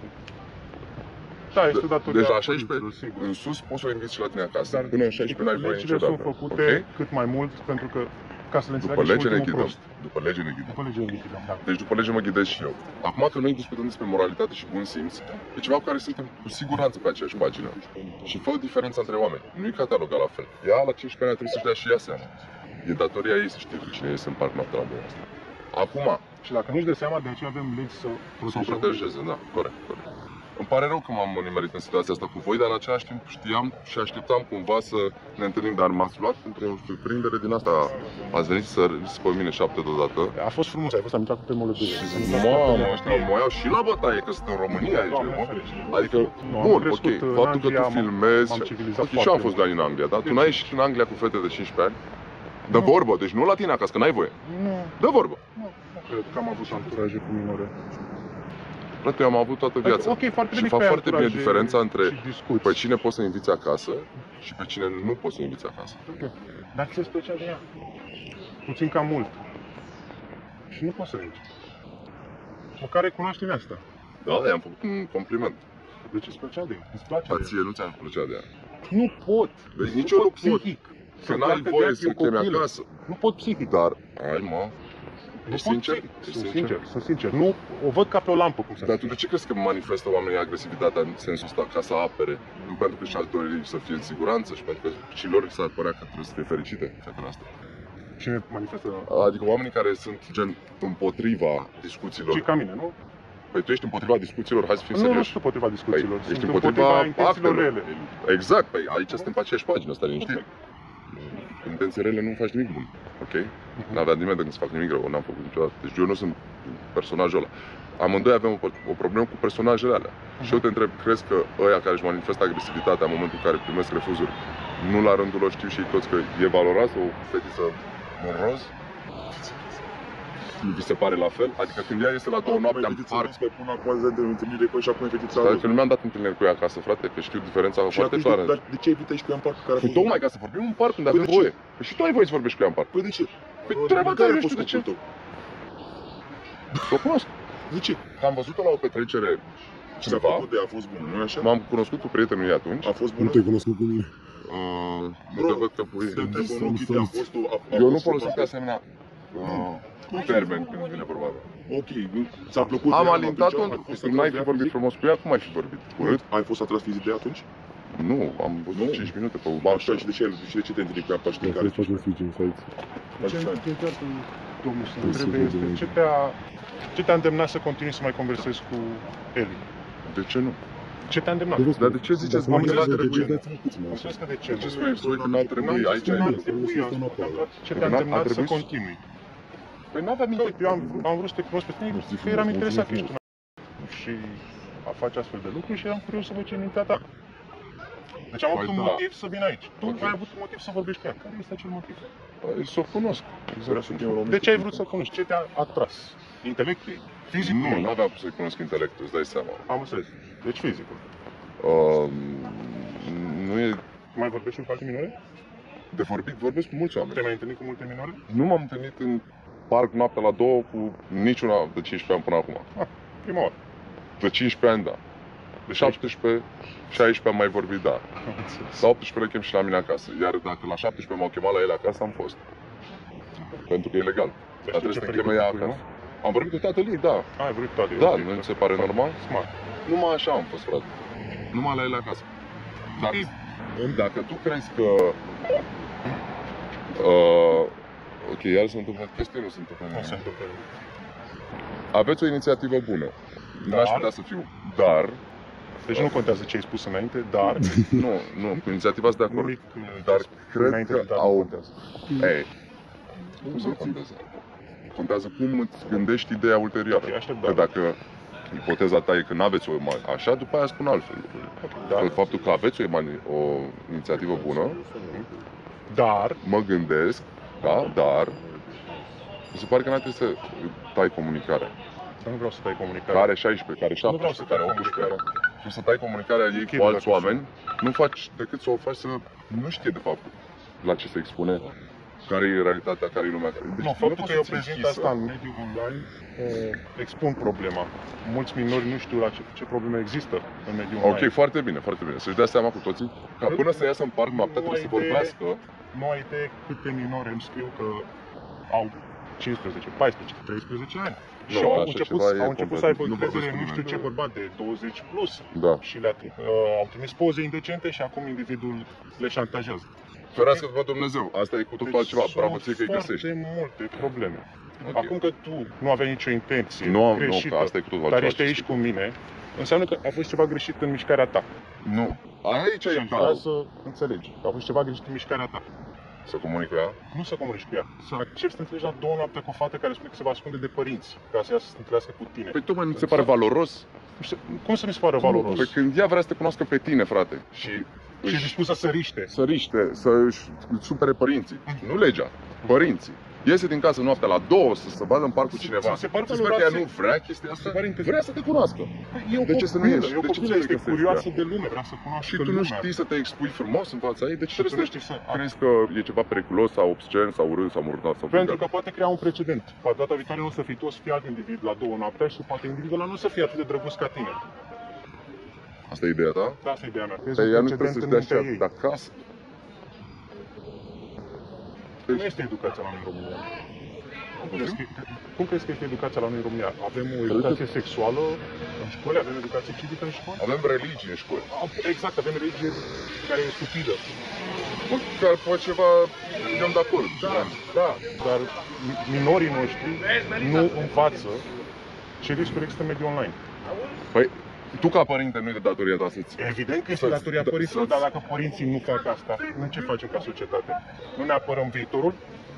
Da, este datoria. Deci la șaisprezece în sus poți să o inviți și la tine acasă. Dar până în șaisprezece n-ai voie niciodată. Legile sunt făcute okay? cât mai mult pentru că ca să le înțeleagă după lege și ne ghidăm. prost. După lege ne ghidăm. După lege ne ghidăm, da. Deci după lege mă ghidez și eu. Acum că noi discutăm despre moralitate și bun simț, e ceva cu care suntem cu siguranță pe aceeași pagină. Și fă diferența între oameni. Nu e catalogat la fel. Ea la cincisprezece ani trebuie să-și dea și ea seama. E datoria ei să știe cu cine iese în parc noaptea la două. Acum. Și dacă nu-și dă seama, de aceea avem legi să protejeze. Da, corect, corect. Îmi pare rău că m-am nimerit în situația asta cu voi, dar în același timp știam și așteptam cumva să ne întâlnim, dar m-ați luat într-o surprindere din asta. Ați venit să râdeți pe mine șapte deodată. A fost frumos, ai fost amintat cu primul de Mamă, ăștia mă iau și la bătaie, că sunt în România aici, mă. Adică, bun, ok, faptul că tu filmezi... Ok, și eu am fost de ani în Anglia, dar tu n-ai ieșit în Anglia cu fete de cincisprezece ani? Dă vorbă, deci nu la tine acasă, că n-ai voie. Dă vorbă. Nu, cred că am avut anturaje cu minore. Frate, eu am avut toată viața. Okay, foarte și fac foarte bine diferența între pe cine poți să inviți acasă și pe cine nu poți să inviți acasă. Okay. Dar ce special de ea? Puțin cam mult. Și nu poți să inviți. Măcar recunoaște-mi asta. Da, i-am făcut un compliment. De ce special de ea? Îți place de ea? Ție nu ți-am plăcea de ea. Nu pot. Deci nici eu nu pot. Că n-ai voie să chemi acasă. Nu pot psihic. Dar, ai mă. Ești sincer? Sunt sincer, sunt sincer. Nu, o văd ca pe o lampă, cum să Dar tu de ce crezi că manifestă oamenii agresivitatea în sensul ăsta ca să apere? Nu pentru că și altor să fie în siguranță și pentru că și lor s-ar părea că trebuie să fie fericite fetele astea. Cine manifestă? Adică oamenii care sunt gen împotriva discuțiilor. Și ca mine, nu? Păi tu ești împotriva discuțiilor, hai să fim serioși. Nu, nu sunt împotriva discuțiilor. Păi, ești împotriva, împotriva intențiilor rele. Exact, păi aici suntem pe aceeași pagină, stai liniștit. Intenții rele nu faci nimic bun, ok? N-avea nimeni de când să fac nimic rău, n-am făcut niciodată. Deci eu nu sunt personajul ăla. Amândoi avem o, o problemă cu personajele alea. Uh-huh. Și eu te întreb, crezi că ăia care își manifestă agresivitatea în momentul în care primesc refuzuri, nu la rândul lor știu și ei toți că e valorat o fetiță în roz? Nu vi se pare la fel? Adică când ea este la două noaptea în parc... Să pun acum de întâlnire cu ea și acum fetița roz. Că nu mi-am dat întâlnire cu ea acasă, frate, că știu diferența foarte clară. Dar de ce evitai și cu ea în parc? Păi tocmai ca să vorbim în parc unde avem voie. Păi și tu ai voie să vorbești cu ea în parc. Păi de ce? Păi treaba ta, nu știu de ce. O cunosc. De ce? Am văzut-o la o petrecere ceva. A fost bună, nu-i așa? M-am cunoscut cu prietenul ei atunci. A fost bună? Nu te-ai cunoscut cu mine. Nu te văd că pui... Eu nu folosesc asemenea termen când vine vorba. Ok, ți-a plăcut. Am alintat-o, n-ai fi vorbit frumos cu ea, cum ai fi vorbit? Urât? Ai fost atras fizic de ea atunci? Nu, am văzut cinci minute pe bancă. Așa, și de ce, și de ce te întâlni cu ea pe știi care? Domnul să întrebe este ce te-a ce te-a îndemnat să continui să mai conversezi cu Eli? De ce nu? Ce te-a îndemnat? Dar de ce ziceți? Am înțeles de de ce. Am înțeles că de ce. Ce spui? Spui că n-ar trebui, aici e. Ce te-a îndemnat să continui? Păi n-aveam nimic, eu am, am vrut să te cunosc pe tine, că eram interesat că ești un și a face astfel de lucruri și eram curios să văd ce e mintea ta. Deci am avut un motiv să vin aici. Tu ai avut un motiv să vorbești cu ea. Care este acel motiv? Să o cunosc. De ce ai vrut să cunoști? Ce te-a atras? Intelectul? Fizicul? Nu, nu aveam să-i cunosc intelectul, îți dai seama. Am înțeles. Deci fizicul. Uh, nu e... Mai vorbești cu alte minore? De vorbit, vorbesc cu mulți oameni. Te-ai mai întâlnit cu multe minore? Nu m-am întâlnit în parc noaptea la două cu niciuna de cincisprezece ani până acum. Ah, prima oară. De cincisprezece ani, da. De șaptesprezece, șaisprezece am mai vorbit, da. La optsprezece le chem și la mine acasă. Iar dacă la șaptesprezece m-au chemat la ele acasă, am fost. Pentru că e legal. Dar trebuie să te cheme ea acasă. Am vorbit cu tatăl ei, da. Ai vorbit cu tatăl ei? Da, nu mi se pare normal? Smart. Numai așa am fost, frate. Numai la ele acasă. Dar dacă tu crezi că... Uh, ok, iar se întâmplă chestii, nu se întâmplă. Nu se întâmplă. Aveți o inițiativă bună. N-aș putea să fiu, dar... Deci nu contează ce ai spus înainte, dar... Nu, nu, cu inițiativa sunt de acord. Dar cred că au... Ei, cum să contează? Contează cum îți gândești ideea ulterioară. Că dacă ipoteza ta e că n-aveți o așa, după aia spun altfel. Că faptul că aveți o, o inițiativă bună, dar mă gândesc, da, dar mi se pare că n-ar trebui să tai comunicarea. Dar nu vreau să tai comunicarea. Care șaisprezece, care șaptesprezece, care optsprezece, și să tai comunicarea ei cu alți oameni, nu faci decât să o faci să nu știe de fapt la ce se expune, care e realitatea, care e lumea. Deci, nu, faptul că eu prezint asta în mediul online, expun problema. Mulți minori nu știu la ce, ce probleme există în mediul online. Ok, foarte bine, foarte bine. Să-și dea seama cu toții că până să iasă în parc noaptea trebuie să vorbească. Nu ai idee câte minori îmi scriu că au cincisprezece, paisprezece, treisprezece ani. Nu, și au început, au început să aibă încredere nu știu ce bărbat de douăzeci plus. Da. Și le-a uh, au trimis poze indecente și acum individul le șantajează. Ferească-vă Dumnezeu, asta e cu totul deci altceva, bravo ție că îi găsești. Sunt foarte multe probleme. Okay. Acum că tu nu aveai nicio intenție nu, greșită, nu, că asta e cu totul dar ești aici cu mine, înseamnă că a fost ceva greșit în mișcarea ta. Nu. Aici e ca să înțelegi că a fost ceva greșit în mișcarea ta. Să comunici cu ea? Nu să comunici cu ea. Să accepti să te întâlnești la două noapte cu o fată care spune că se va ascunde de părinți, ca să ia să se întâlnească cu tine. Păi tocmai mi se pare valoros? Cum să mi se pare valoros? Păi când ea vrea să te cunoască pe tine, frate, și... Și ești dispus să săriște. Săriște, să își supere părinții. Nu legea, părinții. Iese din casă noaptea la două să se vadă în parc cu cineva. Se pare că ea nu vrea chestia asta? Vrea să te cunoască. E o de ce să nu ieși? E o copilă, este curioasă de lume, vrea să cunoască Și tu nu știi să te expui frumos în fața ei? De ce trebuie să crezi că e ceva periculos sau obscen sau urât sau murdar sau Pentru că poate crea un precedent. Poate data viitoare nu o să fii tu, o să fii alt individ la două noaptea și poate individul ăla nu o să fie atât de drăguț ca tine. Asta e ideea ta? Da, asta e ideea mea. Păi ea nu trebuie să-și dea și atât de acasă. Nu este educația la noi în România. Cum crezi, că, cum crezi că este educația la noi în România? Avem o educație sexuală în școli? Avem educație civică în școli? Avem religie în școli. Exact, avem religie care e stupidă. Care poate ceva, eu-am de acord. Da, da, dar minorii noștri nu învață ce riscuri există în mediul online. Păi, tu ca părinte nu e de datoria ta să-ți... Evident că este datoria părinților, dar dacă părinții nu fac asta, nu ce facem ca societate? Nu ne apărăm viitorul?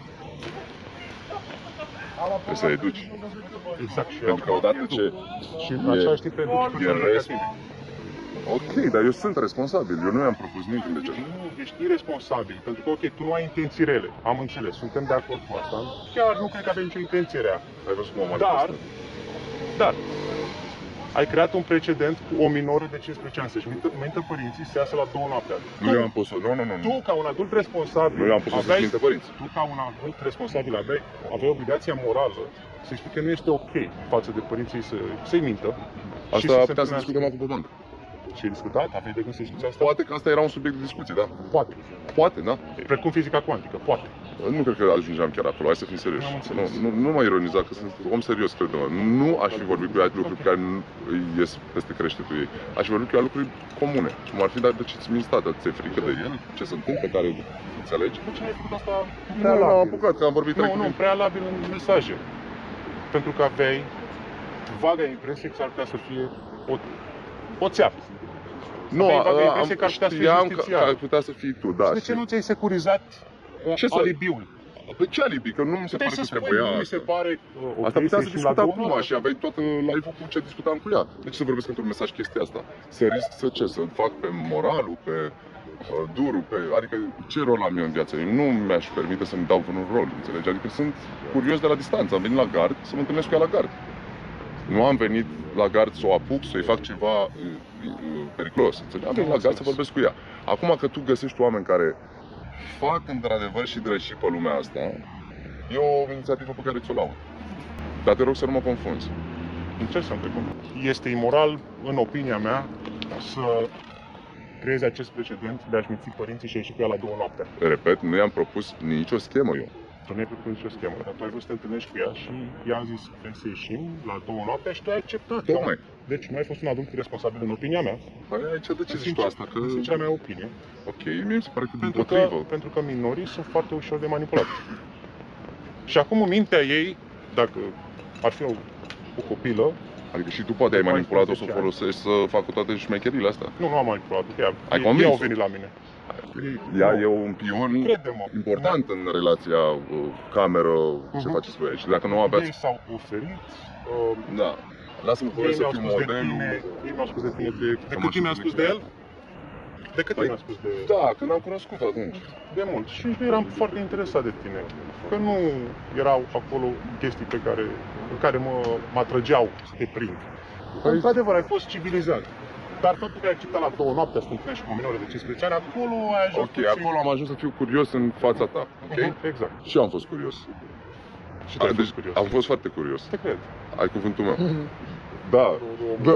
Trebuie să educi. Exact. Și pentru că odată ce... Și în același timp educi pe rest. Ok, dar eu sunt responsabil. Eu nu i-am propus nimic de ce. Nu, ești irresponsabil. Pentru că, ok, tu nu ai intenții rele. Am înțeles, suntem de acord cu asta. Chiar nu cred că avem nicio intenție rea. Ai văzut cum am Dar, dar, ai creat un precedent cu o minoră de cincisprezece ani. Să-și mintă, mintă părinții să iasă la două noaptea. Nu i-am pus-o, nu, nu, nu. Tu, ca un adult responsabil, nu i-am pus-o să-și mintă părinții. Tu, ca un adult responsabil, aveai, aveai obligația morală să-i spui că nu este ok față de părinții să, să-i mintă. Asta putea să discutăm acum pe bancă. Și ai discutat? Aveai de gând să discuți asta? Poate că asta era un subiect de discuție, da? Poate. Poate, da? Precum fizica cuantică, poate. Nu cred că ajungeam chiar acolo, hai să fim serioși. Nu, nu, nu mă ironiza, că sunt om serios, cred-mă. Nu aș fi vorbit cu ea lucruri care nu îi ies peste creștetul ei. Aș fi vorbit cu ea lucruri comune. Cum ar fi, dar de ce ți-mi stată? Ți-e frică de el? Ce se întâmplă? Care înțelegi? De ce ai făcut asta? Nu, nu, am apucat, că am vorbit Nu, nu, prealabil în mesaje. Pentru că aveai vaga impresie că s-ar putea să fie o, o țeapă. Nu, am, că ar putea știam că, că ar putea să fii tu, da. De ce nu ți-ai securizat ce alibiul? Păi ce alibi? Că nu mi se pare că trebuia asta. Nu mi se pare... Okay, asta putea să discutam cu ea și aveai tot live-ul cu ce discutam cu ea. De ce să vorbesc într-un mesaj chestia asta? Să risc să ce? Să fac pe moralul, pe uh, durul, pe... Adică ce rol am eu în viață? Eu nu mi-aș permite să-mi dau vreun rol, înțelegi? Adică sunt curios de la distanță. Am venit la gard să mă întâlnesc cu ea la gard. Nu am venit la gard să o apuc, să-i fac ceva uh, uh, periculos, înțelegi? Am venit la gard să vorbesc cu ea. Acum că tu găsești oameni care fac într-adevăr și drăși pe lumea asta, e o inițiativă pe care ți-o laud. Dar te rog să nu mă confunzi. Încerc să nu te confunzi. Este imoral, în opinia mea, să creezi acest precedent de a-și minți părinții și a ieși cu ea la două noaptea. Repet, nu i-am propus nicio schemă eu. Tu nu ai propus nicio schemă, dar tu ai vrut să te întâlnești cu ea și ea a zis vrem să ieșim la două noaptea și tu ai acceptat. Tocmai. Deci nu ai fost un adult responsabil în opinia mea. Păi aici de ce zici tu asta? Că... În sincera mea opinie. Ok, mie mi se pare că din pentru potrivă. Că, pentru că minorii sunt foarte ușor de manipulat. Și acum în mintea ei, dacă ar fi o, o copilă... Adică și tu poate ai manipulat-o să o folosești să facă toate șmecherile astea? Nu, nu am manipulat-o. Ea, ai ei, ei au venit la mine. Ea e un pion important în relația uh, cameră, uh-huh. ce faceți voi aici. Dacă nu aveați... Ei s-au oferit. Uh, da. Lasă-mă cu să fiu modelul. Ei mi-au spus de tine. De, de cât timp mi-a spus de el? De cât timp mi-a spus de el? Da, când am cunoscut atunci. De mult. Și eu eram foarte interesat de tine. Că nu erau acolo chestii pe care, în care mă, mă atrăgeau să te prind. Păi... Într-adevăr, ai fost civilizat. Dar faptul că ai acceptat la două noapte să te întâlnești cu o minoră de cincisprezece ani, acolo ai ajuns. Ok, puțin... acolo am ajuns să fiu curios în fața ta. Ok? Uh-huh, exact. Și eu am fost curios. Și tu ai fost curios. Am fost foarte curios. Te cred. Ai cuvântul meu. Da. Da.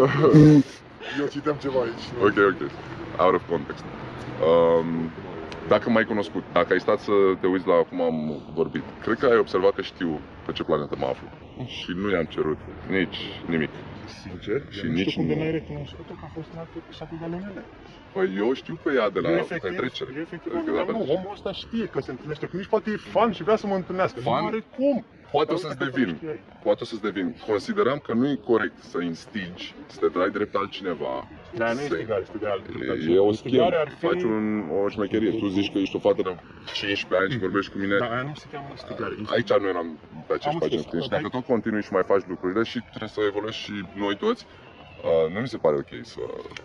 Eu citeam ceva aici. Ok, ok. Out of context. Um, dacă m-ai cunoscut, dacă ai stat să te uiți la cum am vorbit, cred că ai observat că știu pe ce planetă mă aflu. Și nu i-am cerut nici nimic. Sincer? Și nu nici știu cum nu. de n-ai recunoscut-o că a fost în alte episoade de ale mele. Păi eu știu pe ea de la petrecere. Eu efectiv, adică, nu, omul ăsta știe că se întâlnește cu nici poate e fan și vrea să mă întâlnească. Fan? Nu are cum. Poate o să-ți devin. Poate o să-ți devin. Consideram că nu e corect să instigi, să te dai drept altcineva. Dar nu e instigare, este de altcineva. E o schemă, faci un, o șmecherie. Tu zici că ești o fată de cincisprezece ani și vorbești cu mine. Dar aia nu se cheamă instigare. Aici nu eram pe aceeași pagină. Și dacă tot continui și mai faci lucrurile și trebuie să evoluezi și noi toți, uh, nu mi se pare ok să...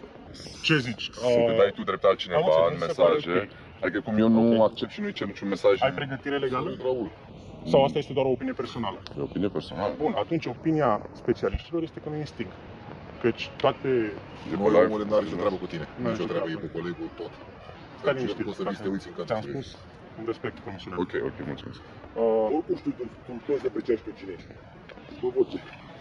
Ce zici? Să te dai tu drept altcineva în mesaje. Adică cum eu nu accept și nu-i cer niciun mesaj. Ai pregătire legală? Sau asta este doar o opinie personală? E o opinie personală. Bun, atunci opinia specialiștilor este că nu instig. Căci toate... Nu, la omul n-are nicio treabă cu tine. Nicio treabă, e cu colegul, tot. Stai liniștit. Poți să vii să te uiți în cadru. Ți-am spus, îmi respect promisiunea. Ok, ok, mulțumesc. Uh, oricum știu cum toți de pe ce pe cine ești. Cu voce.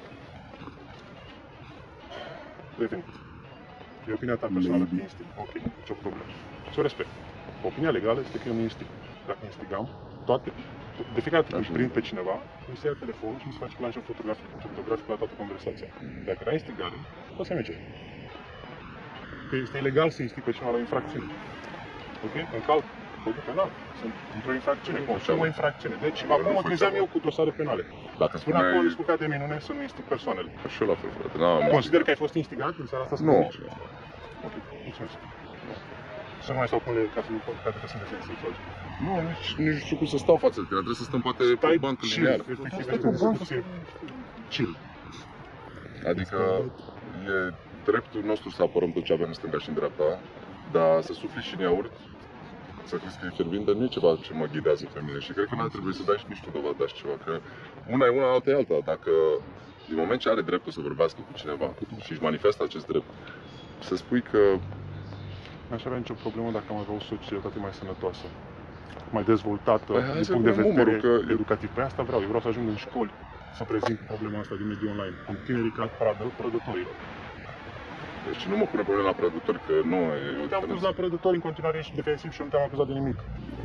Revenit. E opinia ta personală că instig. Ok, nicio problemă. Și o respect. Opinia legală este că eu nu instig. Dacă instigam, toate, de fiecare dată când își prind pe cineva, îmi se ia telefonul și îmi se face planșă fotografică, fotografică la toată conversația. Dacă era instigare, poți să merge. Că este ilegal să instig pe cineva la infracțiune. Ok? Încalc codul penal. Sunt într-o infracțiune, consum o infracțiune. Deci acum mă trezeam eu cu dosare penale. Dacă Până acolo am descurcat de minune să nu instig persoanele. Și eu la fel, frate. Consider că ai fost instigat în seara asta? Nu. Ok, mulțumesc. Să nu mai stau cu ele ca să nu pot, ca să ne sexual. Nu, nici, nici știu cum să stau față de tine, trebuie să stăm poate pe bancă lineară. Stai pe bancă, chill. Adică e dreptul nostru să apărăm tot ce avem în stânga și în dreapta, dar să sufli și în iaurt, să crezi că e fierbinte, nu e ceva ce mă ghidează pe mine și cred că n-ar trebui să dai și nici tu dovadă de ceva, că una e una, alta e alta. Dacă din moment ce are dreptul să vorbească cu cineva și își manifestă acest drept, să spui că n-aș avea nicio problemă dacă am avea o societate mai sănătoasă, mai dezvoltată păi, din punct de vedere numărul, că... educativ. Păi asta vreau, eu vreau să ajung în școli să prezint problema asta din mediul online, cu tinerii ca prădătorilor. Deci nu mă pune problema la prădători, că nu e... Eu te-am pus la prădători în continuare, ești defensiv și nu te-am acuzat de nimic.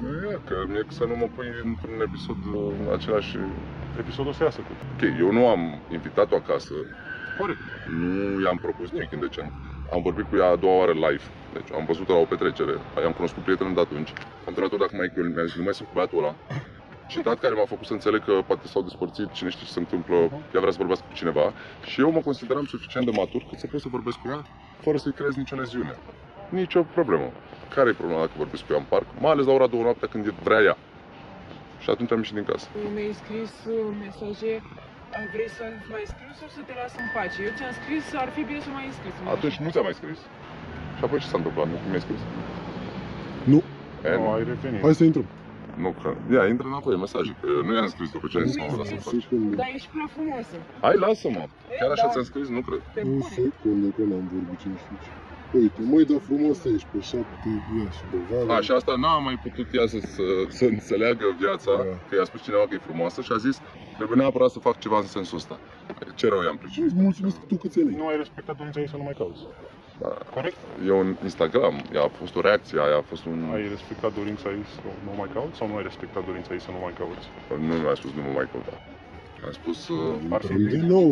Nu e, că mie să nu mă pui într-un episod, același episodul să iasă cu. Ok, eu nu am invitat-o acasă. Corect. Nu i-am propus nimic în decembrie. Am vorbit cu ea a doua oară live. Deci am văzut-o la o petrecere. I-am cunoscut prietenul de atunci. Am întrebat-o dacă mai e cu el. Mi-a zis, nu mai sunt cu băiatul ăla. Și dat care m-a făcut să înțeleg că poate s-au despărțit, cine știe ce se întâmplă, ea vrea să vorbească cu cineva. Și eu mă consideram suficient de matur cât să pot să vorbesc cu ea fără să-i creez nicio leziune. Nici o problemă. Care e problema dacă vorbesc cu ea în parc? Mai ales la ora două noaptea când vrea ea. Și atunci am ieșit din casă. Mi-ai scris mesaje, vrei să mai scris sau să te las în pace? Eu ți-am scris, ar fi bine să mai scris. Atunci nu ți-am mai scris. Și apoi ce s-a întâmplat? Nu mi-ai scris? Nu. Nu, ai revenit. Hai să intrăm. Nu, că... Ia, intră înapoi mesaje, că nu i-am scris după ce am zis să mă las în pace. Dar ești prea frumoasă. Hai, lasă-mă. Chiar așa ți-am scris? Nu cred. Un secundă că n-am vorbit ce știu ce. Uite, măi, dar frumoasă ești pe șapte ia și dovadă. A, și asta n-a mai putut ea să, să, să înțeleagă viața, da. Că i-a spus cineva că e frumoasă și a zis trebuie neapărat să fac ceva în sensul ăsta. Ce rău i-am plăcut. Îți mulțumesc tu că ți-ai. Nu ai respectat dorința ei să nu mai cauți. Da. Corect? E un Instagram, ea a fost o reacție, aia a fost un... Ai respectat dorința ei să nu mai cauți sau nu ai respectat dorința ei să nu mai cauți? Nu mi-a spus nu mă mai căuta. Am spus... Uh, ar fi din nou.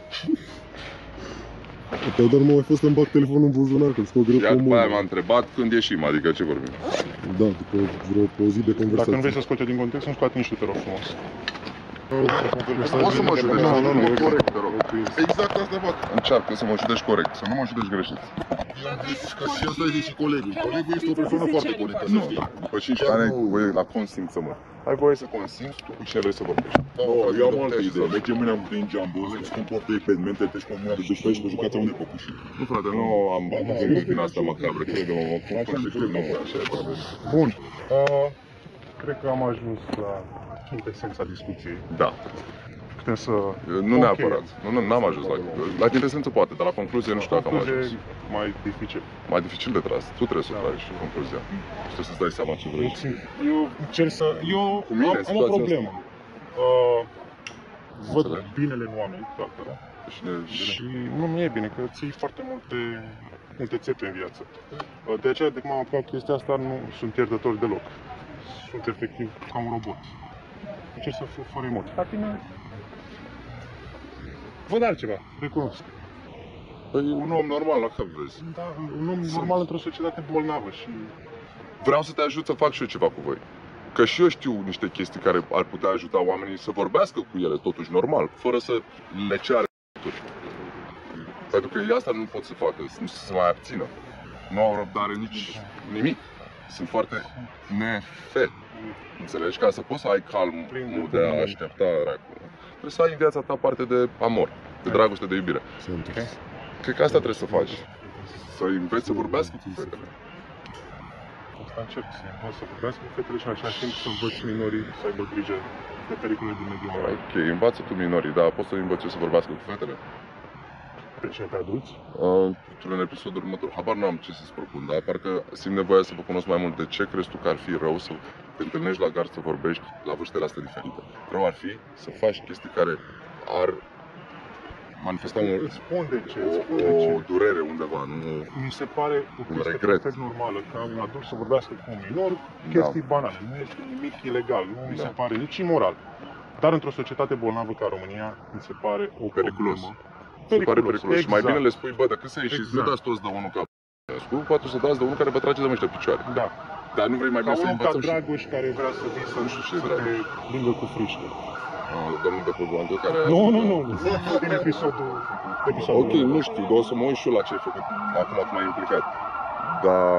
Te-au dat mai fost să-mi bag telefonul în buzunar, că-l scot greu pe mână. Iar după aia m-a întrebat când ieșim, adică ce vorbim? Da, după vreo o zi de conversație. Dacă nu vrei să scoate din context, nu scoate nici tu, te rog frumos. O să mă judești, nu, nu, nu, corect, te rog. Exact asta fac. Încearcă să mă judești corect, să nu mă judești greșit. I-am zis că și ăsta e și colegul. Colegul este o persoană foarte corectă. Nu, după cinci ani ai voie la consimțământ. Ai voie să consimți tu cu cine vrei să vorbești. Eu am altă idee. Mergem mâine în geambul, îți cumpăr pe evenimente, te-și cu mâna de dușpești, vă jucați unde păcușii. Nu, frate, nu am gândit din asta macabră, crede-mă, mă cumpăr, așa e. Bun. Cred că am ajuns la quintesența discuției. Da. Putem să... Nu neapărat. Nu, n-am ajuns la... La quintesență poate, dar la concluzie nu știu dacă am ajuns. Mai dificil. Mai dificil de tras. Tu trebuie să tragi concluzia. Trebuie să-ți dai seama ce vrei. Eu cer să... Eu am, am o problemă. Uh, văd binele în oameni, toată. Și nu mi-e bine, că ții foarte multe, multe țepe în viață. De aceea, de cum am apucat chestia asta, nu sunt iertător deloc. Sunt efectiv ca un robot. Încerc să fiu fără emoții. La tine... Văd altceva, recunosc. Păi un om normal la cap vezi. Da, un om Sunt. normal într-o societate bolnavă și... Vreau să te ajut să fac și eu ceva cu voi. Că și eu știu niște chestii care ar putea ajuta oamenii să vorbească cu ele totuși normal, fără să le ceară. Pentru că ei asta nu pot să facă, nu să se mai abțină. Nu au răbdare nici nimic. Sunt foarte nefe. Înțelegi? Ca să poți să ai calmul de a aștepta racul. Trebuie să ai în viața ta parte de amor, de dragoste, de iubire. Okay? Cred că asta trebuie să faci. Să înveți să vorbească cu fetele. Asta încerc, să învăț să vorbească cu fetele și în același timp să învăț minorii să aibă grijă de pericolele din mediul online. Ok, învață tu minorii, dar poți să învăț eu să vorbească cu fetele? Pe cine, pe adulți? Uh, într-un episod următor, habar n-am ce să-ți propun, dar parcă simt nevoia să vă cunosc mai mult. De ce crezi tu că ar fi rău să te întâlnești la gard să vorbești la vârstele astea diferite? Rău ar fi să faci chestii care ar manifesta un, spun de ce, o, spun o, de ce. o durere undeva, nu mi se pare o chestie perfect normală ca un adult să vorbească cu un minor, chestii da. banale, nu este nimic ilegal, nu mi da. se pare nici imoral. Dar într-o societate bolnavă ca România, mi se pare o periculos. problemă. Se pare periculos. Exact. Și mai bine le spui, bă, dacă să ieșiți, exact. nu dați toți de unul ca p***escu, poate să dați de unul care vă trage de mâini pe picioare. Da. Dar nu vrei mai bine să învățăm și... Ca Dragoș care vrea să vii să nu știu ce să te lângă cu friște. Ah, domnul de Păguantul care... Nu, nu, nu, nu. Din episodul... episodul ok, nu știu, dar o să mă uit și eu la ce ai făcut. Acum tu m-ai implicat. Dar...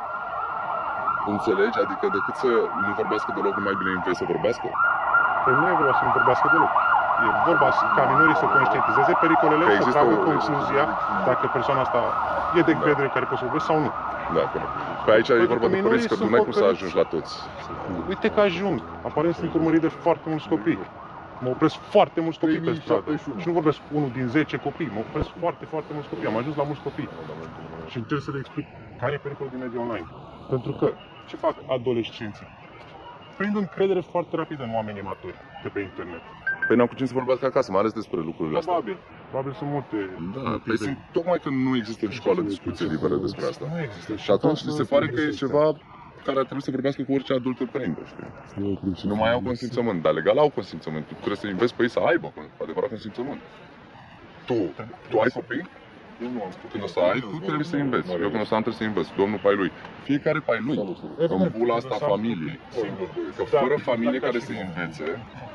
Înțelegi? Adică decât să nu vorbească deloc, nu mai bine înveți să vorbească? Păi nu e vorba să nu vorbească deloc. E vorba ca minorii să conștientizeze pericolele, să tragă o... concluzia dacă persoana asta e de încredere da. care poți să vorbești sau nu. Da, corect. Păi aici e vorba de părinți, că tu n-ai cum să ajungi la toți. Uite că ajung. Aparent sunt urmărit de foarte mulți copii. Mă opresc foarte mulți copii pe stradă. Și nu vorbesc unul din zece copii, mă opresc foarte, foarte mulți copii. Am ajuns la mulți copii. Și încerc să le explic care e pericolul din mediul online. Pentru că, ce fac adolescenții? Prind încredere foarte rapidă în oamenii maturi de pe internet. Păi n-am cu cine să vorbească acasă, mai ales despre lucrurile astea. Probabil. Probabil sunt multe. Da, păi sunt, tocmai că nu există în școală discuție libere despre asta. Nu există. Și atunci li se pare că e ceva care ar trebui să vorbească cu orice adult părinte, știi? Și nu mai au consimțământ, dar legal au consimțământ. Tu trebuie să înveți pe ei să aibă adevărat consimțământ. Tu, tu ai copii? Eu nu am spus. Când o să ai, tu trebuie să înveți. Eu când o să am trebuie să înveți. Domnul pai lui. Fiecare pai lui. În bula asta familiei. Că fără familie care să învețe,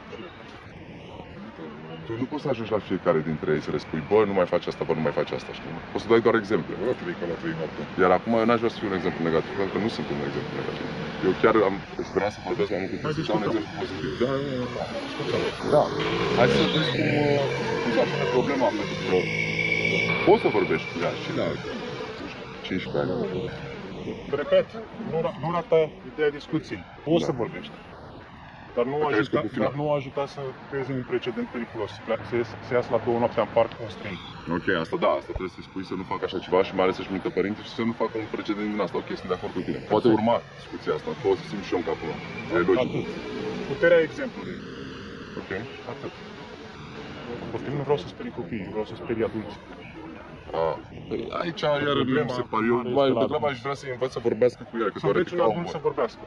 tu nu poți să ajungi la fiecare dintre ei să le spui, bă, nu mai faci asta, bă, nu mai faci asta, știi? Poți să dai doar exemple. Iar acum eu n-aș vrea să fiu un exemplu negativ, pentru că nu sunt un exemplu negativ. Eu chiar am speranță să vorbesc mai mult cu tine, să dau un exemplu pozitiv. Da, da, da. Hai să vezi cum, cum s-a pune problema, pentru că poți să vorbești cu ea și la cincisprezece ani. Repet, nu rata ideea discuției. Poți să vorbești. Dar nu, ajuta, dar nu ajuta să creeze un precedent periculos, să, să iasă la două noaptea în parc cu un străin. Ok, asta da, asta trebuie să-i spui să nu facă așa ceva și mai ales să-și mintă părinții și să nu facă un precedent din asta. Ok, sunt de acord cu tine. Poate urma discuția asta, pot să simt și eu în capul meu. E logic. Puterea exemplului. Ok. Atât. Poftim, nu vreau să sperii copiii, vreau să sperii adulți. Ah. Aici iar mi se pare, eu mai degrabă aș vrea să-i învăț să vorbească cu el, că să înveți un adult să vorbească.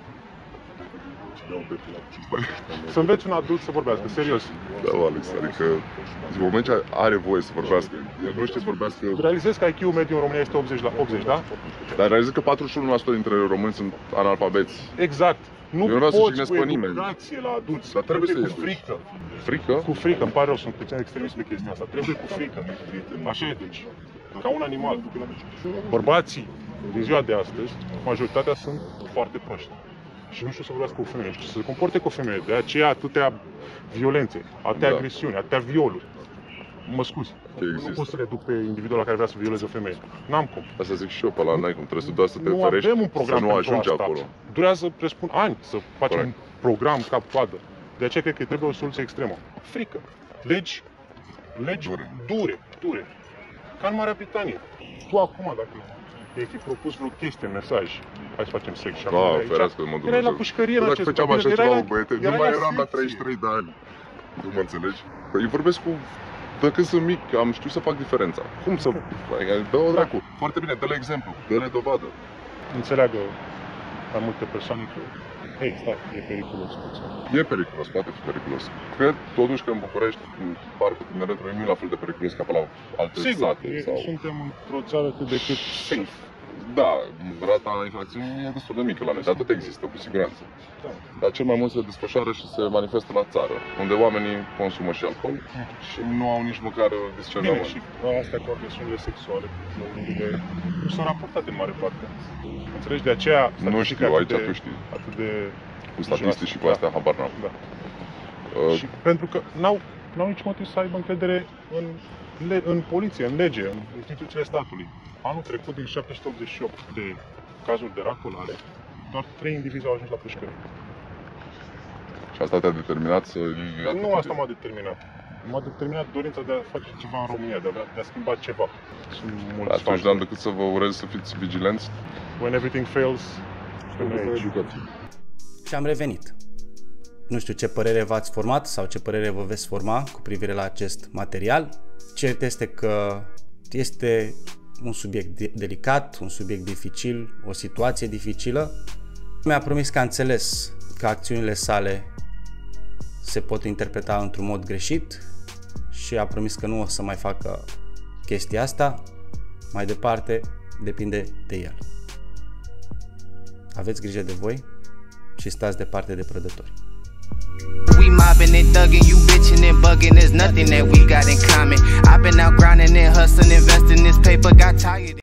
Să înveți un adult să vorbească, serios. Da, Alex, adică în moment ce are voie să vorbească, el nu știe să vorbească. Realizezi că I Q-ul mediu în România este optzeci la optzeci, da? Dar realizezi că patruzeci și unu la sută dintre români sunt analfabeți. Exact. Nu eu nu vreau să poți pe nimeni. La adulți. Dar trebuie să cu frică. Frică? Cu frică, îmi pare rău, sunt puțin extremist pe chestia asta. Trebuie cu frică. Așa e, deci. Ca un animal. Bărbații din ziua de astăzi, majoritatea sunt foarte proști. Și nu știu să vorbească cu femeie, nu știu să se comporte cu femeie. De aceea atâtea violențe, atâtea da. agresiuni, atâtea violuri. Mă scuz. Nu pot să le duc pe individul la care vrea să violeze o femeie. N-am cum. Asta zic și eu, pe la n-ai cum. Trebuie să doar să te nu ferești, avem un program să nu ajungi asta. acolo. Durează, presupun, ani să facem Corect. un program cap-coadă. De aceea cred că trebuie o soluție extremă. Frică. Legi, legi dure, dure. dure. Ca în Marea Britanie. Tu acum, dacă te-ai fi propus vreo chestie în mesaj, hai să facem sex și acum ah, ferească, mă erai la pușcărie în acest făceam așa ceva, băiete, nu mai eram la treizeci și trei de ani. Nu mă înțelegi? Păi eu vorbesc cu... De când sunt mic, am știut să fac diferența. Cum să... Dă-o dracu. Foarte bine, dă-le exemplu, dă-le dovadă. Înțeleagă mai multe persoane că... Hei, stai, e periculos puțin. E periculos, poate fi periculos. Cred totuși că în București, în parcul Tineretului, nu e la fel de periculos ca pe la alte Sigur, sate. Sigur, sau... suntem într-o țară cât de cât safe. Da, rata infracțiunii e destul de mică la noi, dar tot există, cu siguranță. Da. Dar cel mai mult se desfășoară și se manifestă la țară, unde oamenii consumă și alcool și nu au nici măcar discernământ. Bine, și astea cu agresiunile sexuale, nu sunt raportate în mare parte. Înțelegi? De aceea... Nu știu, aici de, tu știi. Atât de... Cu statistici și cu astea, da. habar n-am. Da. Uh, și pentru că n-au, n-au nici motiv să aibă încredere în, în poliție, în lege, în instituțiile statului. Anul trecut, din șapte sute optzeci și opt de cazuri de racolare, doar trei indivizi au ajuns la pușcărie. Și asta te-a determinat să... Nu asta m-a determinat. M-a determinat dorința de a face ceva în România, de a, de a schimba ceva. Sunt mulți Atunci n-am decât să vă urez să fiți vigilenți. When everything fails, și am revenit. Nu știu ce părere v-ați format sau ce părere vă veți forma cu privire la acest material. Cert este că este un subiect delicat, un subiect dificil, o situație dificilă. Mi-a promis că a înțeles că acțiunile sale se pot interpreta într-un mod greșit și a promis că nu o să mai facă chestia asta. Mai departe, depinde de el. Aveți grijă de voi și stați departe de prădători. We mobbing and thugging, you bitching and bugging, there's nothing that we got in common. I've been out grinding and hustling, investing this paper, got tired.